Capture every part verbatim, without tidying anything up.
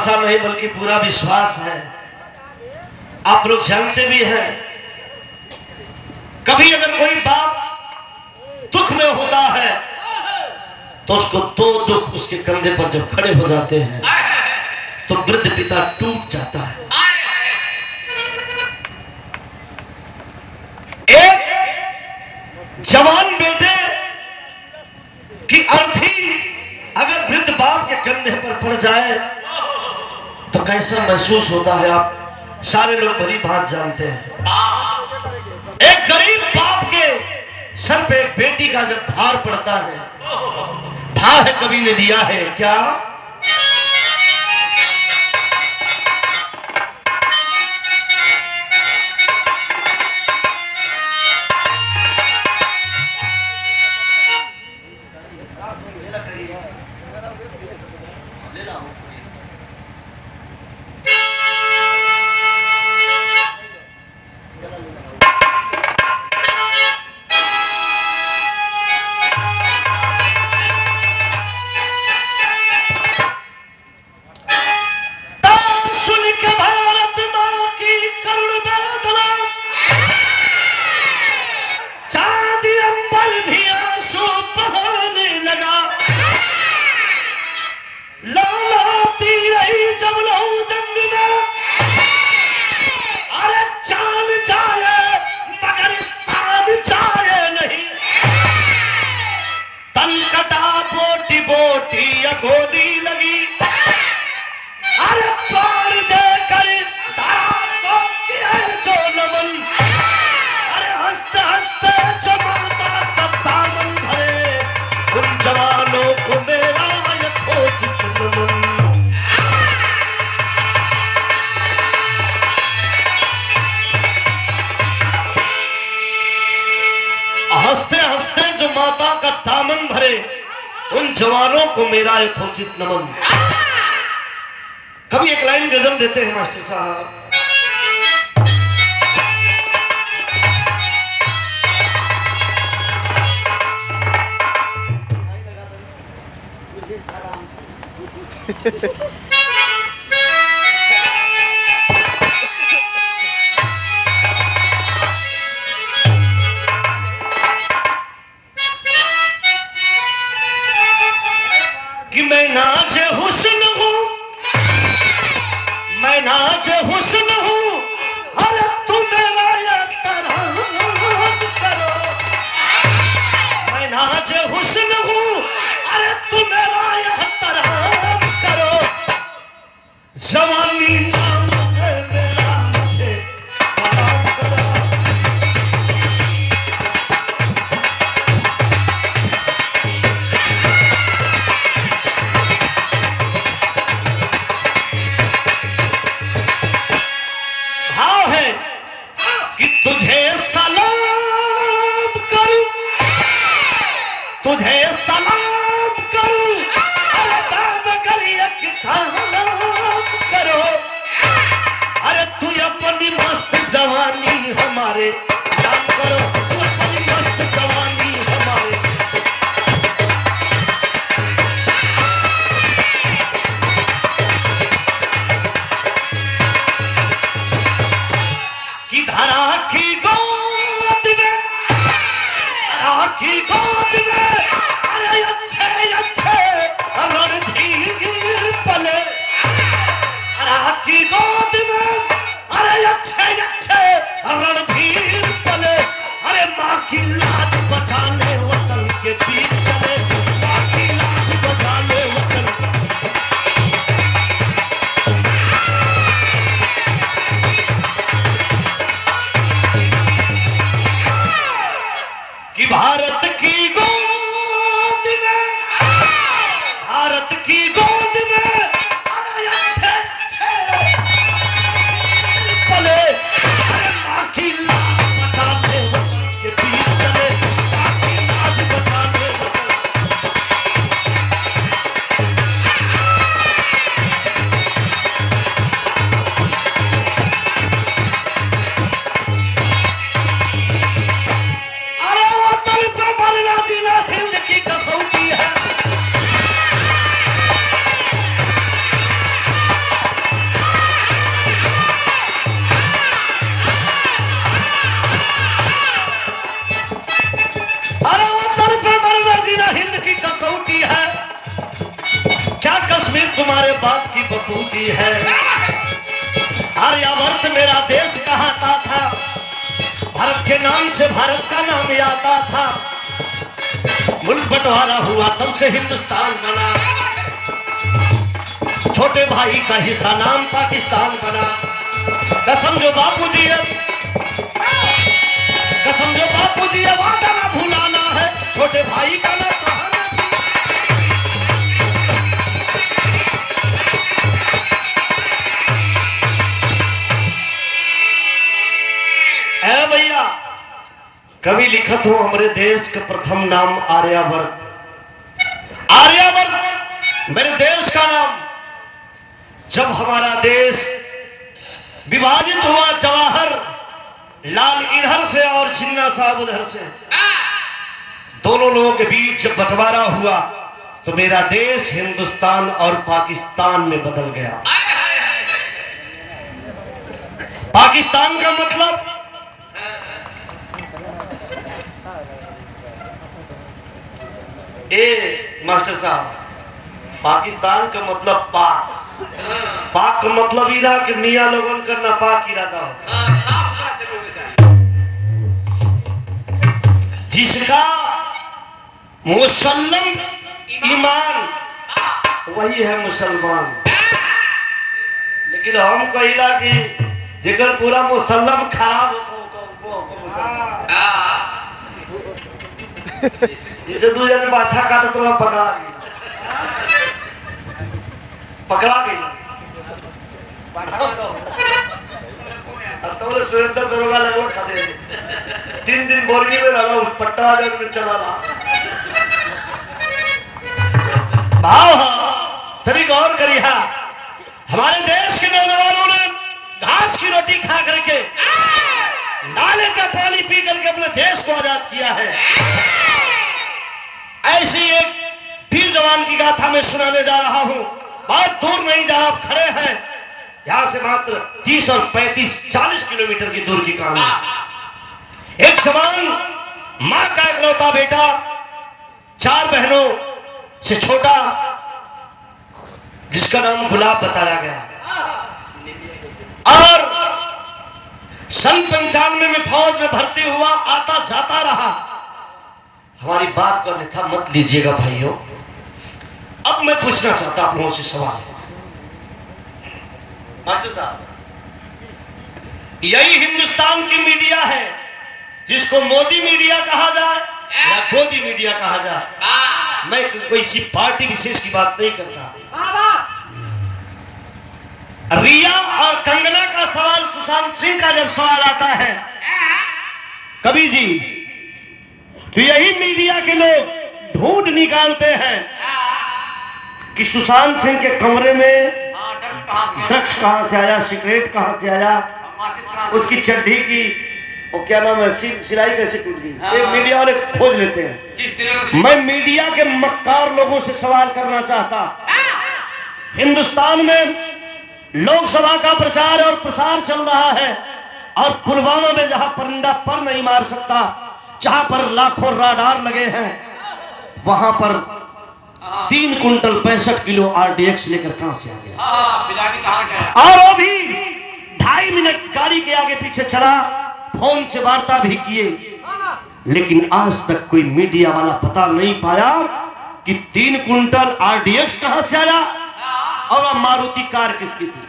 आशा नहीं बल्कि पूरा विश्वास है, आप लोग जानते भी हैं, कभी अगर कोई बाप दुख में होता है तो उसको दो दुख उसके कंधे पर जब खड़े हो जाते हैं तो वृद्ध पिता टूट जाता है। एक जवान बेटे की अर्थी अगर वृद्ध बाप के कंधे पर पड़ जाए तो कैसा महसूस होता है, आप सारे लोग भली भांति जानते हैं। एक गरीब बाप के सर पे एक बेटी का जब भार पड़ता है, भार कवि ने दिया है क्या, जवानों को मेरा यथोचित नमन। कभी एक लाइन गजल देते हैं मास्टर साहब, कि मैं नाज हुस्न हूं, मैं नाज हुस्न हूं, अरे तुम मेरा एहतराम करो। मैं नाज हुस्न हूं, अरे तुम मेरा एहतराम करो। जवानी नाम है मेरा, मुझे सलाम करो। तुझे सलाम करूं, तुझे सलाम करूं, अरे दाम गलिया की सलाम करो। अरे तू अपनी मस्त जवानी हमारे नाम करो, तू अपनी मस्त जवानी हमारे। की धारा की गोद में, धारा की गोद में, अरे अच्छे अच्छे रणधीर पले। धारा की गोद में, अरे अच्छे अच्छे रणधीर पले। अरे माँ की लाज बचाने वतन के बीच चले, माँ की लाज बचाने वतन। कि भारत की गोद में, भारत की गोद में, अरे अच्छे अच्छे पले। अरे माँ की लाज बचाने वतन के बीच चले, माँ की लाज बचाने वतन। पाकिस्तान से भारत का नाम आता था, मुल्क बंटवारा हुआ तब से हिंदुस्तान बना, छोटे भाई का हिस्सा नाम पाकिस्तान बना। कसम जो बापू जी कसम जो बापू जी वादा ना भुलाना है, छोटे भाई का ना कहना। ए भैया, कवि लिखत हो हमारे देश का प्रथम नाम आर्यावर्त। आर्यावर्त मेरे देश का नाम। जब हमारा देश विभाजित हुआ, जवाहर लाल इधर से और जिन्ना साहब उधर से, दोनों लोगों के बीच जब बंटवारा हुआ तो मेरा देश हिंदुस्तान और पाकिस्तान में बदल गया। पाकिस्तान का मतलब ए मास्टर साहब, पाकिस्तान का मतलब पाक। पाक का मतलब ही ना कि मियाँ लोगन करना पाक इरादा हो। जिसका मुसल्लम ईमान वही है मुसलमान। लेकिन हम कहिला कि जेकर पूरा मुसल्लम खराब हो जैसे दू जने बाछा काटत रहो, पकड़ा गई पकड़ा गई अब तो सुरेंद्र दरोगा लगो खा दे। तीन दिन बोरगी में रहा, पट्टा जग में चला रहा। भाव तभी गौर करिए, हमारे देश के नौजवानों ने घास की रोटी खा करके, नाले का पानी पी करके अपने देश को आजाद किया है। ऐसी एक वीर जवान की गाथा में सुनाने जा रहा हूं। बहुत दूर नहीं, जहां आप खड़े हैं यहां से मात्र तीस और पैंतीस चालीस किलोमीटर की दूर की कहानी। एक जवान, मां का इकलौता बेटा, चार बहनों से छोटा, जिसका नाम गुलाब बताया गया, और सन पंचानवे में फौज में भर्ती हुआ, आता जाता रहा। हमारी बात को अन्यथा मत लीजिएगा भाइयों। अब मैं पूछना चाहता आप लोगों से सवाल। मास्टर साहब, यही हिंदुस्तान की मीडिया है जिसको मोदी मीडिया कहा जाए या गोदी मीडिया कहा जाए। मैं कोई सी पार्टी विशेष की बात नहीं करता। रिया और कंगना का सवाल, सुशांत सिंह का जब सवाल आता है कवि जी, तो यही मीडिया के लोग ढूंढ निकालते हैं कि सुशांत सिंह के कमरे में ड्रग्स कहां से आया, सिगरेट कहां से आया, उसकी चड्डी की वो क्या नाम है, सिलाई कैसे टूट गई। ये मीडिया वाले खोज लेते हैं। मैं मीडिया के मक्कार लोगों से सवाल करना चाहता। हिंदुस्तान में लोकसभा का प्रचार और प्रसार चल रहा है, और पुलवामा में जहां परिंदा पर नहीं मार सकता, जहां पर लाखों राडार लगे हैं, वहां पर तीन कुंटल पैंसठ किलो आरडीएक्स लेकर कहां से आ गया। और वो भी ढाई मिनट गाड़ी के आगे पीछे चला, फोन से वार्ता भी किए, लेकिन आज तक कोई मीडिया वाला पता नहीं पाया कि तीन कुंटल आरडीएक्स कहां से आया और मारुति कार किसकी थी।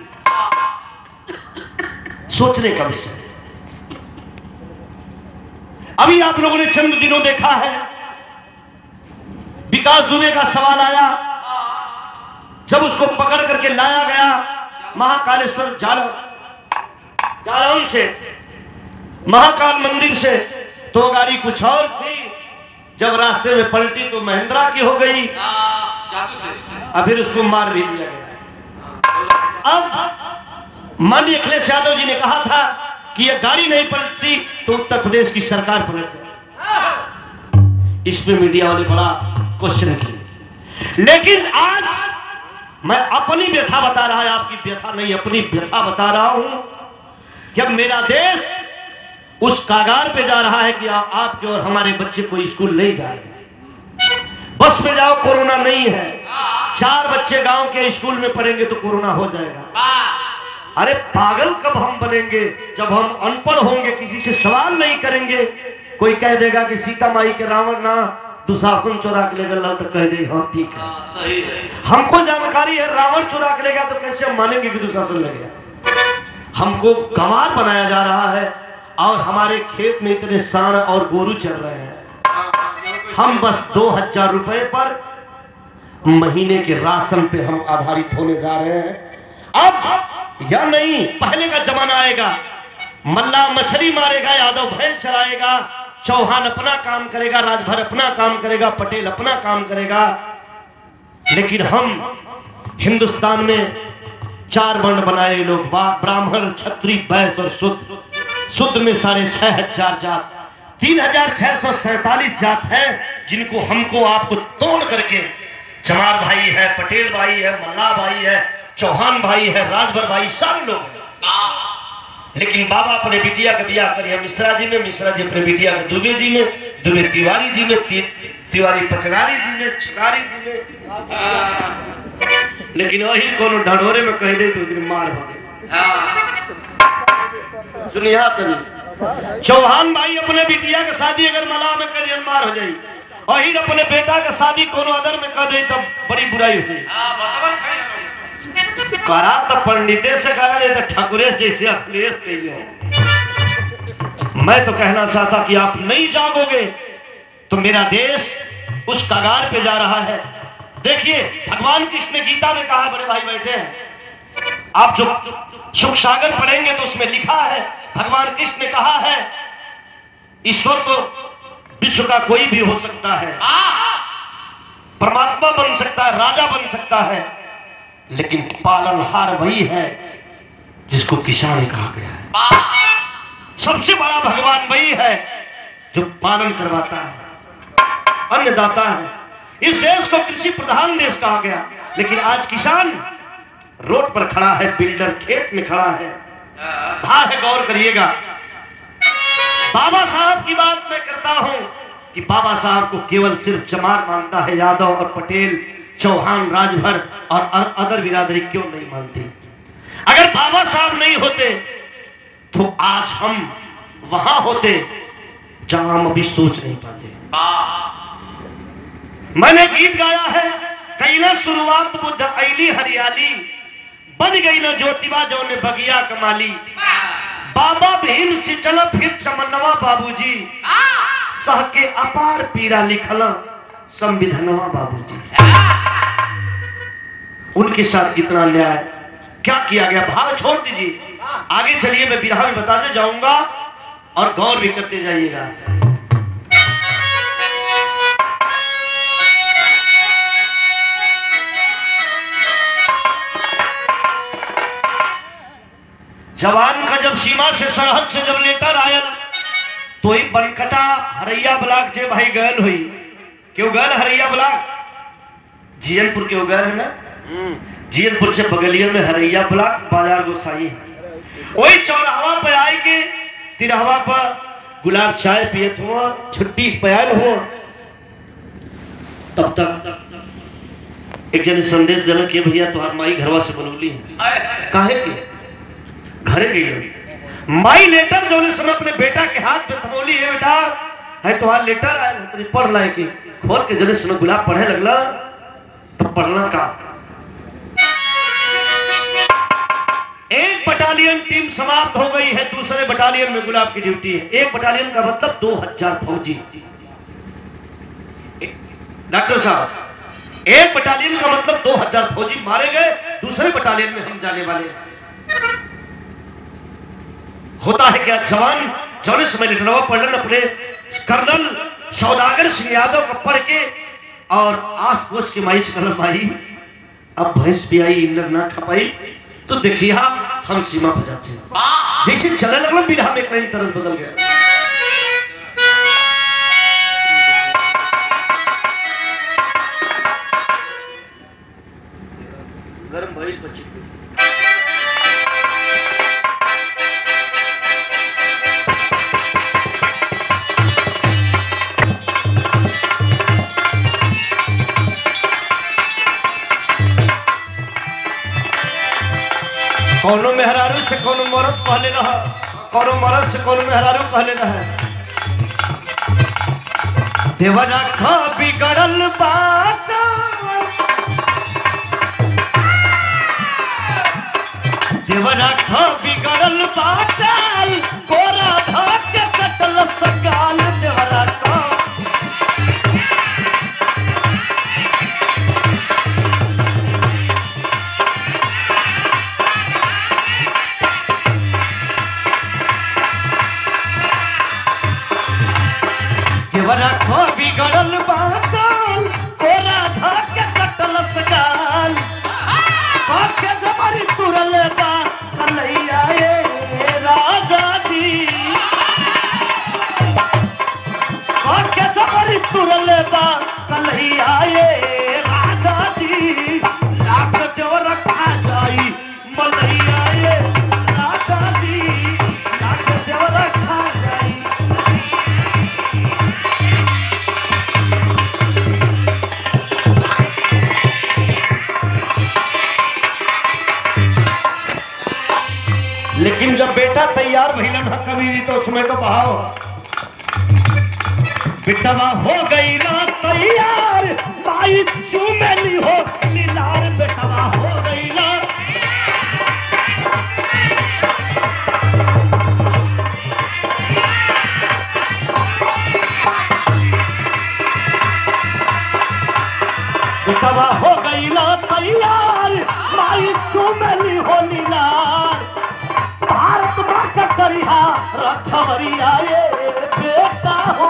सोचने का विषय। अभी आप लोगों ने चंद दिनों देखा है, विकास दुबे का सवाल आया, जब उसको पकड़ करके लाया गया महाकालेश्वर जालौन जालौन से, महाकाल मंदिर से, तो गाड़ी कुछ और थी। जब रास्ते में पलटी तो महिंद्रा की हो गई, और फिर उसको मार भी दिया गया। अब माननीय अखिलेश यादव जी ने कहा था कि यह गाड़ी नहीं पलटती तो उत्तर प्रदेश की सरकार पलट जाए। इसमें मीडिया वाले बड़ा क्वेश्चन किए, लेकिन आज मैं अपनी व्यथा बता रहा है, आपकी व्यथा नहीं, अपनी व्यथा बता रहा हूं कि अब मेरा देश उस कागार पे जा रहा है कि आ, आपके और हमारे बच्चे कोई स्कूल नहीं जा रहे। बस में जाओ कोरोना नहीं है, चार बच्चे गांव के स्कूल में पढ़ेंगे तो कोरोना हो जाएगा। अरे पागल कब हम बनेंगे? जब हम अनपढ़ होंगे, किसी से सवाल नहीं करेंगे। कोई कह देगा कि सीता माई के रावण ना दुशासन चुरा के ले गया, तो कह दे हाँ ठीक है, सही है। हमको जानकारी है रावण चुरा के ले गया, तो कैसे हम मानेंगे कि दुशासन ले गया? हमको गंवार बनाया जा रहा है और हमारे खेत में इतने सांड और गोरू चल रहे हैं। हम बस दो हजार रुपए पर महीने के राशन पे हम आधारित होने जा रहे हैं। अब या नहीं, पहले का जमाना आएगा, मल्ला मछली मारेगा, यादव भैंस चराएगा, चौहान अपना काम करेगा, राजभर अपना काम करेगा, पटेल अपना काम करेगा। लेकिन हम हिंदुस्तान में चार वर्ण बनाए लोग, ब्राह्मण, क्षत्रिय, वैश्य और शूद्र। शूद्र में साढ़े छह हजार जात, तीन हजार छह सौ सैतालीस जात है, जिनको हमको आपको तोड़ करके, चमार भाई है, पटेल भाई है, मल्ला भाई है, चौहान भाई है, राजभर भाई, सारे लोग हैं। लेकिन बाबा अपने बिटिया का ब्याह करिए मिश्रा जी में, मिश्रा जी अपने बिटिया के दुबे जी में, दुबे तिवारी जी में, ति, तिवारी पचनारी जी में, चुनारी जी में। लेकिन वही कोनो ढंढोरे में कह दे तो दिन मार हो जाए। सुनिया तो चौहान भाई अपने बिटिया के शादी अगर मला में कर दिए मार हो जाए, और ही अपने बेटा का शादी कोनो अदर में कर दे तब बड़ी बुराई हो जाए। करा तो पंडिते से करा, नहीं तो ठाकुरे जैसे अखिलेश कहिए। मैं तो कहना चाहता कि आप नहीं जागोगे तो मेरा देश उस कगार पे जा रहा है। देखिए भगवान कृष्ण ने गीता में कहा, बड़े भाई बैठे हैं, आप जो सुख सागर पढ़ेंगे तो उसमें लिखा है, भगवान कृष्ण ने कहा है ईश्वर तो विश्व का कोई भी हो सकता है, परमात्मा बन सकता है, राजा बन सकता है, लेकिन पालनहार वही है जिसको किसान कहा गया है। सबसे बड़ा भगवान वही है जो पालन करवाता है, अन्नदाता है। इस देश को कृषि प्रधान देश कहा गया, लेकिन आज किसान रोड पर खड़ा है, बिल्डर खेत में खड़ा है। हाँ है, गौर करिएगा। बाबा साहब की बात मैं करता हूं कि बाबा साहब को केवल सिर्फ चमार मानता है, यादव और पटेल, चौहान, राजभर और अदर बिरादरी क्यों नहीं मानती? अगर बाबा साहब नहीं होते तो आज हम वहां होते जहां हम अभी सोच नहीं पाते। मैंने गीत गाया है, कई ना शुरुआत बुद्ध ऐली हरियाली, बन गई ना ज्योतिबा जो ने बगिया कमाली, बाबा भीम से चल फिर चमनवा बाबूजी, सह के अपार पीरा लिखला संविधानवा बाबूजी। उनके साथ कितना अन्याय क्या किया गया, भाव छोड़ दीजिए, आगे चलिए, मैं बिरहा में बताते जाऊंगा और गौर भी करते जाइएगा। जवान का जब सीमा से सरहद से जब लेटर आयल तो ही बनकटा हरैया ब्लॉक जे भाई गैल हुई, क्यों गैल हरैया ब्लॉक? जीएनपुर के गैल है ना, जीएनपुर से बगलिया में हरैया ब्लॉक बाजार गोसाई है। वही चौराहा पे आए के तिरहवा पर गुलाब चाय पियत हुआ, छुट्टी पयाल हुआ, तब तक एक जन संदेश देना कि भैया तुहार माई घरवा से बनौली है। काहे की घरे गई माई लेटर जो ने अपने बेटा के हाथ में थमोली है, बेटा है तुम्हारा लेटर आया है, पढ़ लाए कि खोल के जने सुनो गुलाब पढ़े लगला तो पढ़ना का। एक बटालियन टीम समाप्त हो गई है, दूसरे बटालियन में गुलाब की ड्यूटी है। एक बटालियन का मतलब दो हजार फौजी। डॉक्टर साहब, एक बटालियन का मतलब दो हजार फौजी मारे गए, दूसरे बटालियन में हम जाने वाले हैं। होता है क्या, जवान जौने समय लिटरवा पढ़न अपने कर्नल सौदागर सिंह यादव को पढ़ के और आस पोस के माई से कहना, माई अब भैंस भी आई इंदर ना खपाई तो देखिए हम सीमा पर जाते हैं। जैसे चलने लगना बिरहा में कहीं तरह बदल गया। गर्म भइल बच्ची कौनो मेहरारू से कौन मरद कहले रहा, कौन मरद से कौन मेहरारू कहले रहा। देवरा खा बिगड़ल बाचा, देवरा खा बिगड़ल बाचाल, कोरा धाक के कटल सगाल। देवरा खा देवरा खा बिगड़ल बाचाल, कोरा धाक के कटल सगाल। काके जबरी तुरल बा कन्हैया ये राजा जी, काके जबरी तुरल बा कन्हैया ये राजा जी। लाख देवर खा जाई मलैया ये राजा जी, लाख देवर खा जाई। लेकिन जब बेटा तैयार भइलन था कभी तो उसमें तो बहाव बेटवा हो गई ना तैयार, माई चूमेली हो लीलार। बेटवा हो गई ना बेटवा हो गई ना तैयार, माई चूमेली हो लीलार। भारत माँ का करिया रखवरिया ये बेटा हो,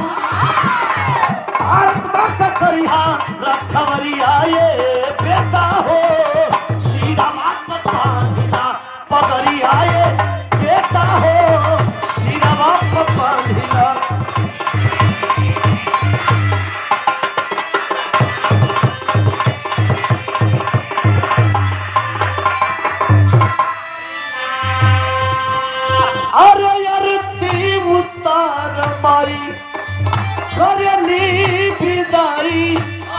भारत माँ का करिया रखवरिया ये बेटा हो। श्री राम पांधिला पगरिया ये बेटा हो, श्री राम पांधिला। अरे अरती उतार माई करली बिदारी,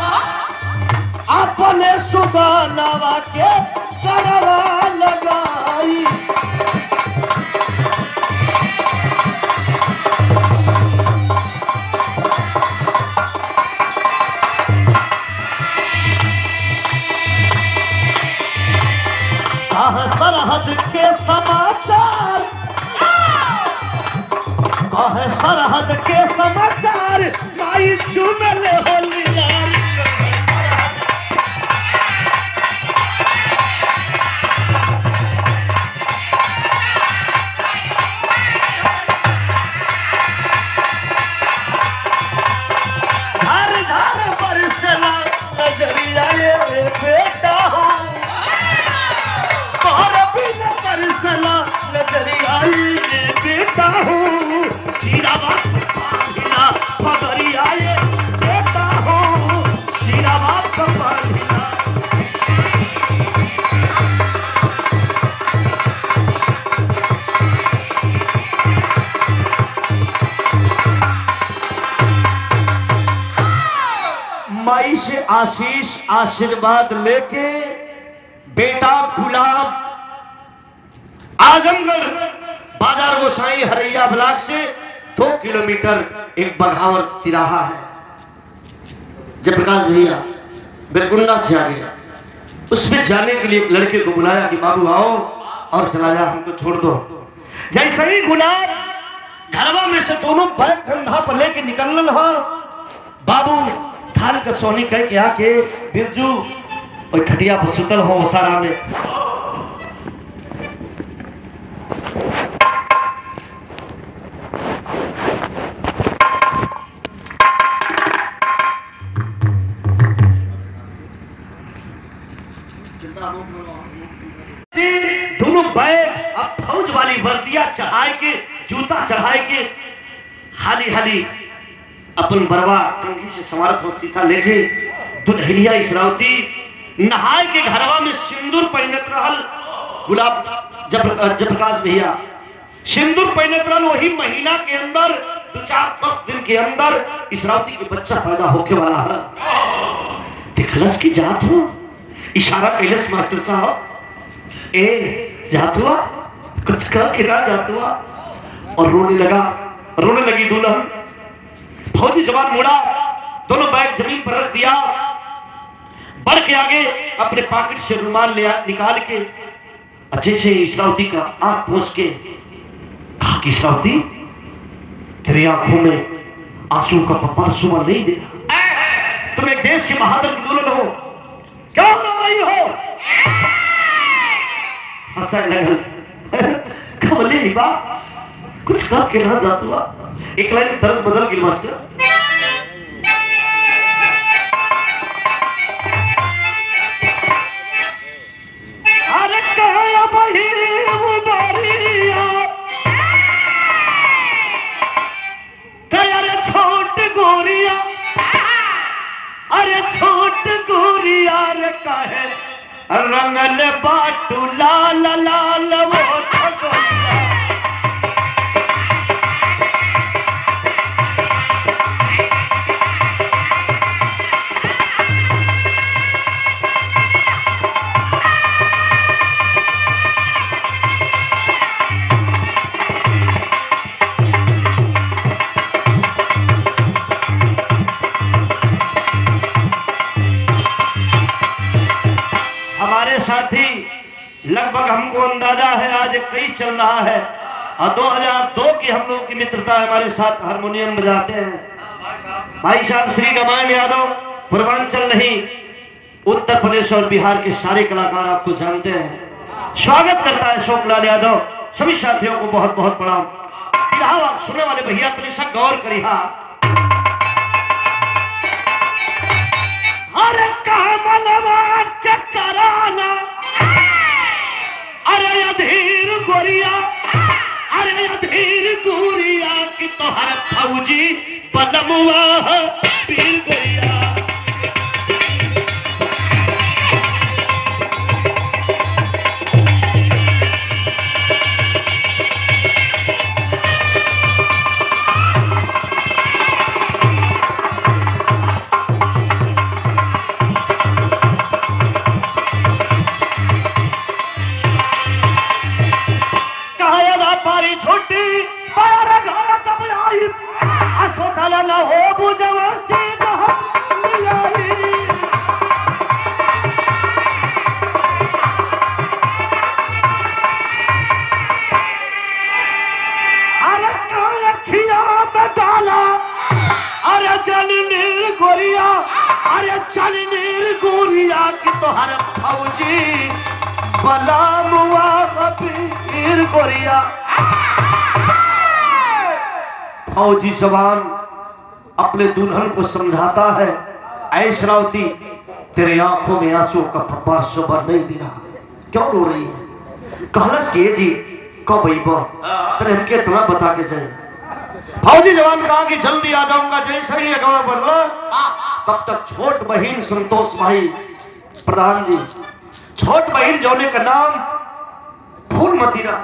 अपने सुगानवा के करवा लगाई। कहाँ सरहद के समाचार, कहे सरहद के समाचार, माई चुमले हो लीलार। धार धार बरसला नजरिया ये बेटा हो, तोहर बिना बरसला नजरिया ये बेटा हो। शीरावा पांधिला पगरिया ये बेटा हो, शीरावा पांधिला। माई से आशीष आशीर्वाद लेके बेटा गुलाब आजमगढ़ बाजार गोसाई हरैया ब्लॉक से दो किलोमीटर एक बघावर तिराहा है, जयप्रकाश भैया बिरकुंडा से आगे। उसमें जाने के लिए एक लड़के को बुलाया कि बाबू आओ और चला जा, हमको छोड़ दो। जैसे ही गुलाब घरवा में से दोनों बैग कंधा पर लेके निकलल हो, बाबू थान का सोनी कह के आके बिरजू और खटिया पर सुतल हो सारा में। दोनों बैग अब फौज वाली वर्दियां चढ़ाए के, जूता चढ़ाए के, हाली हाली अपन बरवा कंघी से समारत हो शीशा लेके दुल्हनिया इसरावती नहाए के घरवा में सिंदूर पहनत रहल। गुलाब जयप्रकाश भैया सिंदूर पहनत रहल। वही महीना के अंदर दो चार दस दिन के अंदर इसरावती के बच्चा पैदा होके वाला है। दिखलस की जात हो, इशारा कैलस मास्टर साहब, ए जात हुआ कुछ कह के ना जात हुआ और रोने लगा। रोने लगी दुल्हन। फौजी जवान मुड़ा, दोनों बैग जमीन पर रख दिया, बढ़ के आगे अपने पॉकेट से रुमाल ले निकाल के अच्छे से इस्रावती का आंख पोंछ के कहा कि इस्रावती, तेरी आंखों में आंसू का पप्पा सुबह नहीं देना। तुम एक देश के बहादुर की दुल्हन हो, क्या रो रही हो? हंसा लगल। कमली बा कुछ कह के रह जात हुआ। एक लाइन तरस बदल गई मास्टर। अरे कहा बही वो बारिया, कया रे छोट गोरिया, अरे छोट गोरिया रे कहे रंगल बाटू लाल लाल वो साथी। लगभग हमको अंदाजा है आज इक्कीस चल रहा है और दो हज़ार दो की हम लोग की मित्रता हमारे साथ हारमोनियम बजाते हैं भाई साहब श्री रामायण यादव। पूर्वांचल नहीं, उत्तर प्रदेश और बिहार के सारे कलाकार आपको जानते हैं। स्वागत करता है अशोकलाल यादव। सभी साथियों को बहुत बहुत प्रणाम। सुनने वाले भैया त्रिशक गौर करिहा। अरे कमलवा के कराना, अरे अधीर गोरिया, अरे अधीर गोरिया की तोहर फौजी बलमुआ पीर गोरिया। न हो बुझवा चीज अरे कखिया में डाला, अरे चल नीर गोरिया, अरे चल नीर गोरिया की तोहर फौजी बला मुआ पीर गोरिया। फौजी जवान अपने दुल्हन को समझाता है, ऐ श्रावती तेरे आंखों में आंसू का फब्बार शोभा नहीं दिया, क्यों रो रही है? कहलस के जी कब तेरे हमके तुम्हें बता के जाए। फौजी जवान कहा कि जल्दी आ जाऊंगा, जैसे ही अगवा बढ़ तब तक छोट बहन संतोष भाई प्रधान जी, छोट बहन जोने का नाम फूलमतीरा,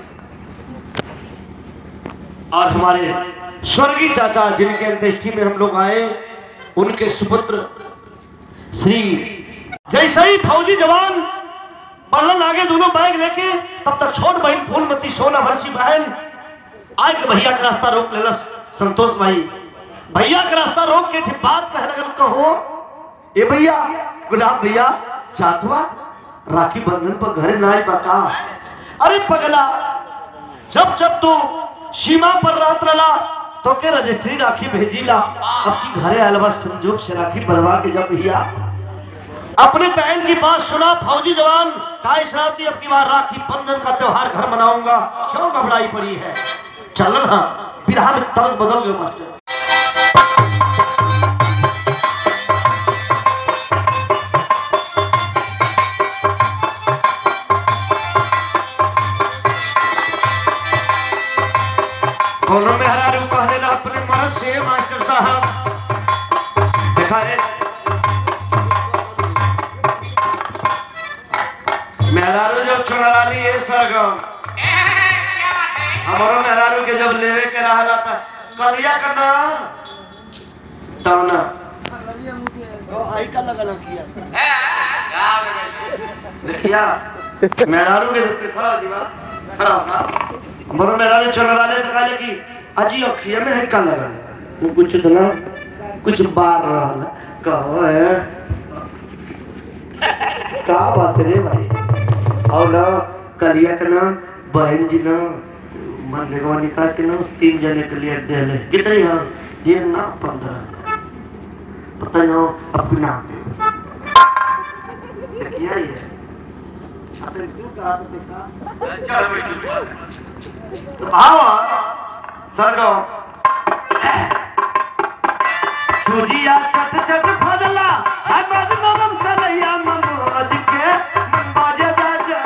और हमारे स्वर्गीय चाचा जिनके अंत्येष्टि में हम लोग आए, उनके सुपुत्र श्री। जैसे ही फौजी जवान बढ़ने आगे दोनों बैग लेके, तब तक छोट बहन फूलमती सोना भरसी बहन आज के भैया का रास्ता रोक लेलस संतोष भाई। भैया का रास्ता रोक के बात कह लगल, कहो ए भैया गुलाब भैया चातवा राखी बंधन पर घरे ना आई बका। अरे पगला, जब जब तू सीमा पर रात रला तो के रजिस्ट्री राखी भेजीला, अब की घरे अलवा संजोग से राखी बनवा के जब भैया अपने बहन की बात सुना फौजी जवान का श्रावती अब की बार राखी बंधन का त्योहार घर मनाऊंगा, क्यों घबराई पड़ी है? चलन हाँ बिरहा में तर्ज बदल गए मास्टर। दोनों में हरारू कहने ना अपने मरद से मास्टर साहब देखा है मेहरारू जब चुनरा ली है सरगम, हमारो मेहरारू के जब लेवे के रहा था कलिया करना तब ना तो आई का लगा किया देखिया मेहरारू के खड़ा जीवा खड़ा होगा मरो मेरा ने चल वाले तो काले की अजी अखिया में है का लगा वो कुछ तो ना कुछ बार रहा ना कहो है का बात रे भाई और ना कलिया का ना बहन जी ना मन भगवान निकाल के ना तीन जने के लिए दे ले कितने हैं ये ना पंद्रह पता ना अपना क्या ये भाव सर्गो सूर्या चट चट फदला मद मगम चलैया मनोज के मन बाजे बाजे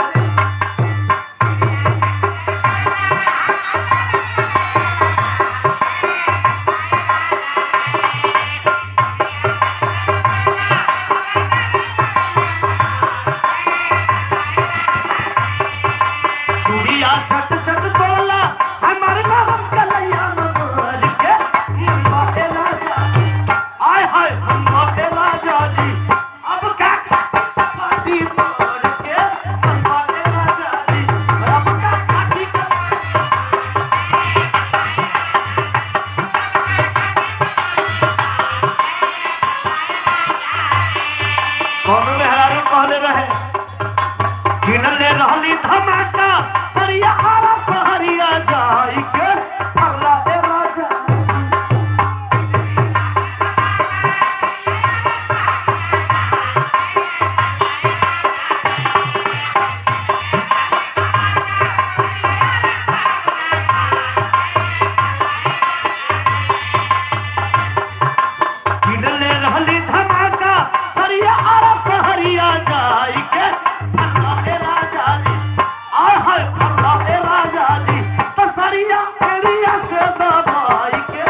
चट चट तोला हमारे मगम कलैया मनोज के मन बाजे राजा आय हाय मन बाजे राजा जी अब क्या पार्टी तोड़ के मन बाजे राजा जी अब क्या पार्टी कौन में हरारू कहले रहे गिनले रहली धमाका सरिया आरा सहरिया जाई के अल्लाह दे राजा गिनले रहली धमाका सरिया आरा सहरिया जाई के अल्लाह दे राजा जी आय हाय अल्लाह दे राजा जी तो सरिया एरिया से दबाई के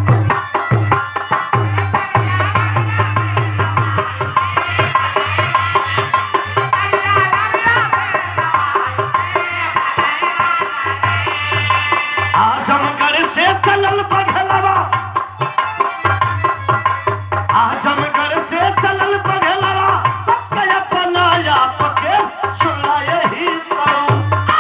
आजमगढ़ से चलल बघलवा आजमगढ़ से चलल बघलवा सबके अपनाया पके सुना यही तो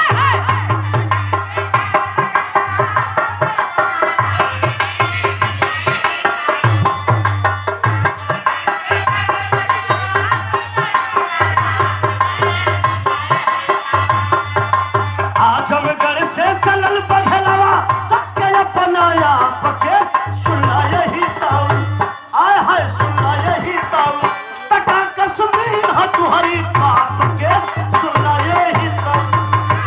आजमगढ़ से चलल बघलवा सबके अपनाया पके सुना यही ताऊ आय हाय सुना यही ताऊ टका कश्मीर ह तुहरी बाप के सुना यही ताऊ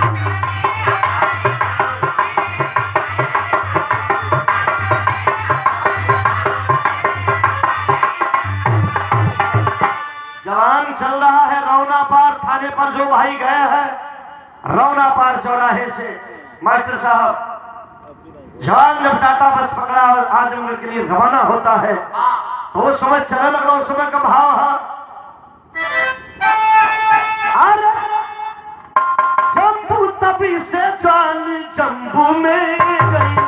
जवान चल रहा है रौना पार थाने पर जो भाई गए हैं रौना पार चौराहे से मास्टर साहब जवान जब टाटा बस पकड़ा और आजमगढ़ के लिए रवाना होता है तो वो समय चलने लगा उस समय का भाव है अरे जम्बू तभी से जान जम्बू में गई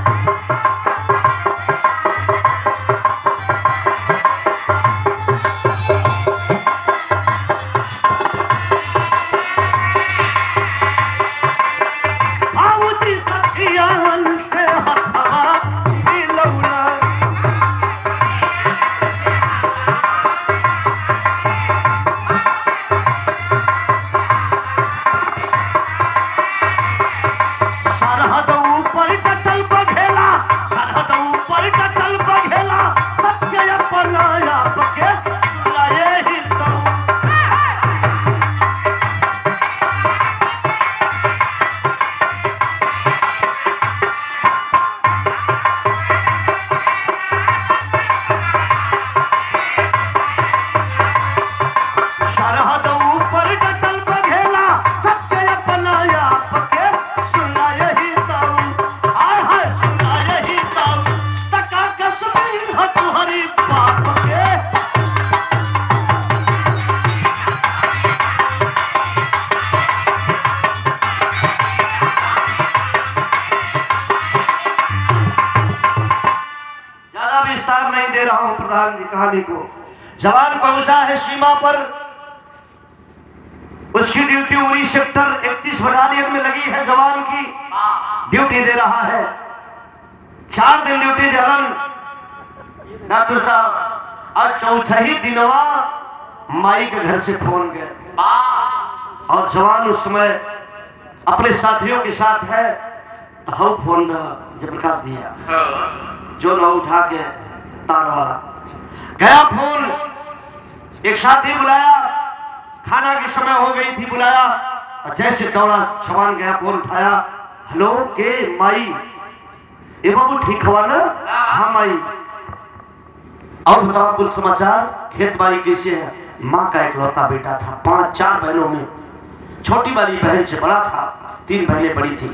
बाबूजी सखियावन से हथवा मिलौला सरहद ऊपर कटल बघेला सरहद ऊपर कटल बघेला सबके अपनाया पके लाए ही तो सरहद ऊपर कटल बघेला सबके अपनाया पके सुना यही ताऊ आय हाय सुना यही ताऊ टका कश्मीर ह तुहरी बाप के ज्यादा विस्तार नहीं दे रहा हूं प्रधान जी कहानी को जवान पहुंचा है सीमा पर उसकी ड्यूटी उरी सेक्टर इकतीस बटालियन में लगी है। जवान की ड्यूटी दे रहा है। चार दिन ड्यूटी दलन डॉक्टर साहब। और चौथा ही दिनवा माई के घर से फोन गए और जवान उस समय अपने साथियों के साथ है। हाउ फोन जब प्रकाश दिया जो न उठा के तार वाला गया फोन। एक साथी बुलाया, खाना की समय हो गई थी, बुलाया और जैसे दौड़ा जवान गया, फोन उठाया। हेलो के माई, ये बाबू ठीक हुआ ना? हाँ माई। और बताओ कुल समाचार, खेत बाड़ी कैसे है? माँ का इकलौता बेटा था, पांच चार बहनों में छोटी वाली बहन से बड़ा था, तीन बहनें बड़ी थी।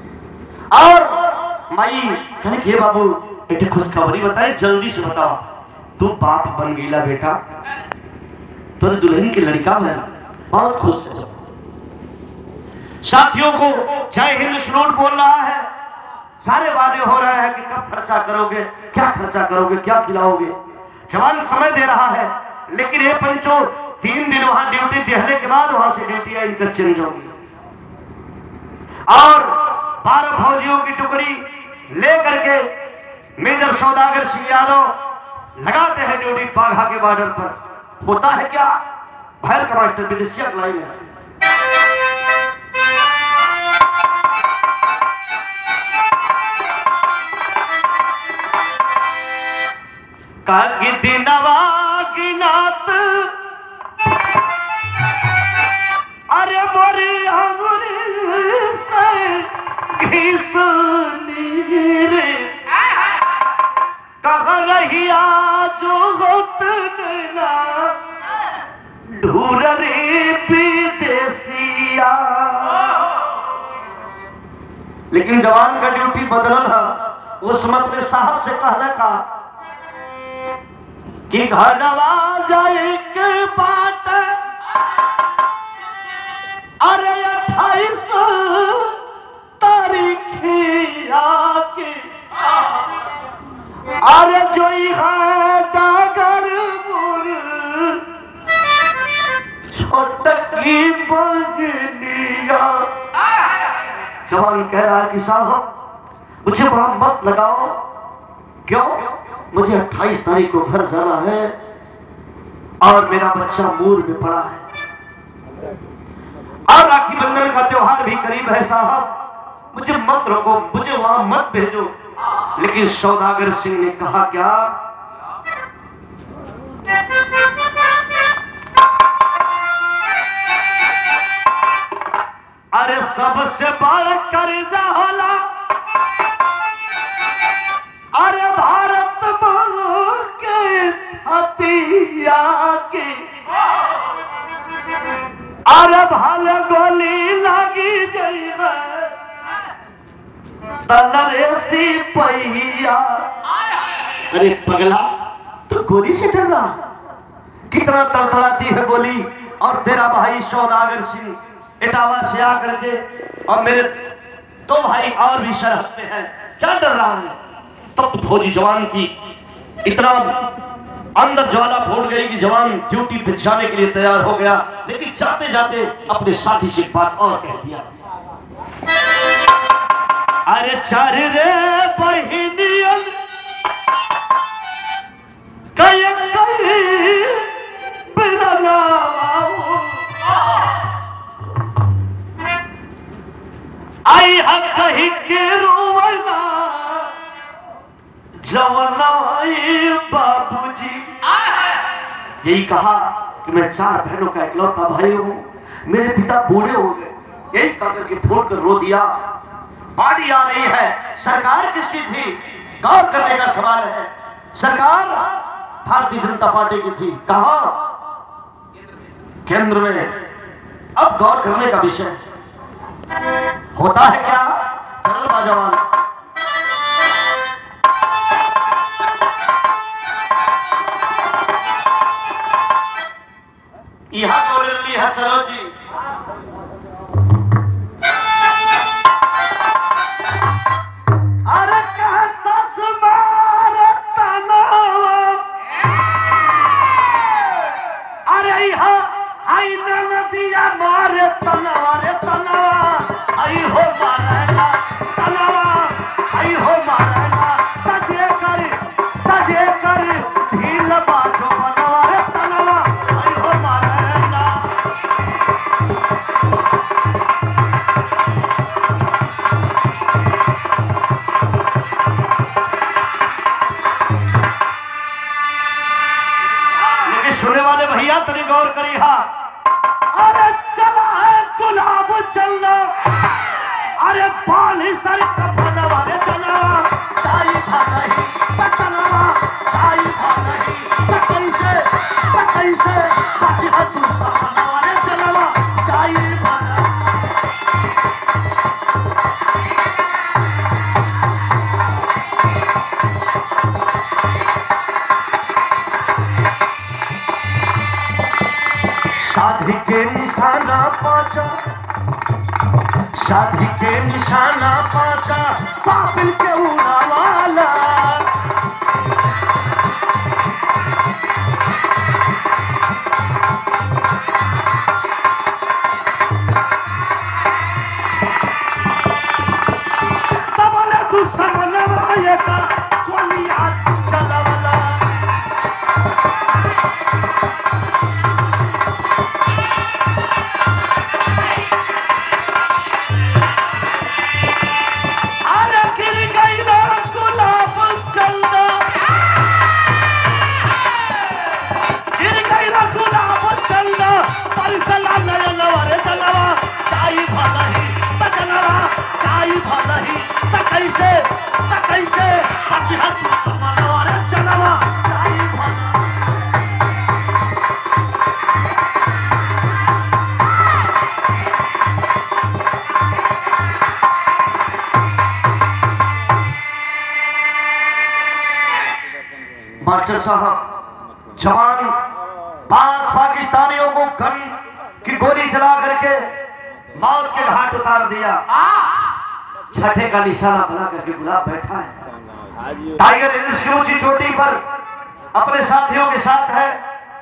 और माई कहने के बाबू बेटे खुशखबरी बताए, जल्दी से बताओ। तू बाप बन गईला बेटा, तुझे दुल्हन की लड़का है, बहुत खुश है। साथियों को जय हिंद स्लोट बोल रहा है, सारे वादे हो रहे हैं कि कब खर्चा करोगे, क्या खर्चा करोगे, क्या खिलाओगे। जवान समय दे रहा है, लेकिन ये पंचो तीन दिन वहां ड्यूटी देने के बाद वहां से ड्यूटी इनका चेंज होगी। और बारह फौजियों की टुकड़ी लेकर के मेजर सौदागर सिंह यादव लगाते हैं ड्यूटी बाघा के बॉर्डर पर। होता है क्या, भैर का मास्टर विदेशिया लाइन है। कागी नवा की नात अरे मोरी अमरी से घिसनी रे कह रहिया जो गोतना ढूर रे विदेशिया। लेकिन जवान का ड्यूटी बदलल है। उस मत ने साहब से कहने का कि घरवा जाए के बाट अरे अट्ठाईस तारीखिया के अरे जो है डागर छोटकी बगनिया। जवान कह रहा है कि साहब मुझे वहां मत लगाओ। क्यों? मुझे अट्ठाईस तारीख को घर जाना है और मेरा बच्चा मूर में पड़ा है और राखी बंधन का त्योहार भी करीब है। साहब मुझे मत रोको, मुझे वहां मत भेजो। लेकिन सौदागर सिंह ने कहा क्या, अरे सबसे बड़ कर्जा होला अरे भारत के हथिया के अरे भाल गोली लगी जाइए तलरेसी पहिया। अरे पगला तो गोली से डर रहा, कितना तड़तड़ाती है गोली। और तेरा भाई सौदागर सिंह इटावा से आकर के और मेरे दो भाई और भी सरहद पे हैं, क्या डर रहा है? तब तो फौजी जवान की इतना अंदर ज्वाला फूट गई कि जवान ड्यूटी पे जाने के लिए तैयार हो गया। लेकिन जाते जाते अपने साथी से एक बात और कह दिया, अरे चार रे बहिनियन कई कई बिरलाओ आई हक कही के रोवना जवनाई बाबूजी। यही कहा कि मैं चार बहनों का इकलौता भाई हूं, मेरे पिता बूढ़े हो गए। यही कहकर के फोड़ कर रो दिया। बाड़ी आ रही है, सरकार किसकी थी? गौर करने का सवाल है। सरकार भारतीय जनता पार्टी की थी। कहां? केंद्र में। अब गौर करने का विषय होता है क्या? चल नौजवान, यहां बोली है सरोज जी। अरे कहा सस मार तनावा अरे यहाँ हाई नदिया मार पानी सर कपनवा रे चलवा चाई भाई चलवा चाई भाई कैसे कैसे बाजी तू सपनवा रे चलवा चाई भाई। शादी के निशाना पाचा शादी के निशाना पाचा पापिल के उड़ा वाला तबले तू समझवाए का कोई हाथ चलावला मास्टर साहब जवान पांच पाकिस्तानियों को गन की गोली चला करके मौत के घाट उतार दिया। छठे का निशाना बना करके गुलाब बैठा है टाइगर हिल्स की ऊंची चोटी पर अपने साथियों के साथ है।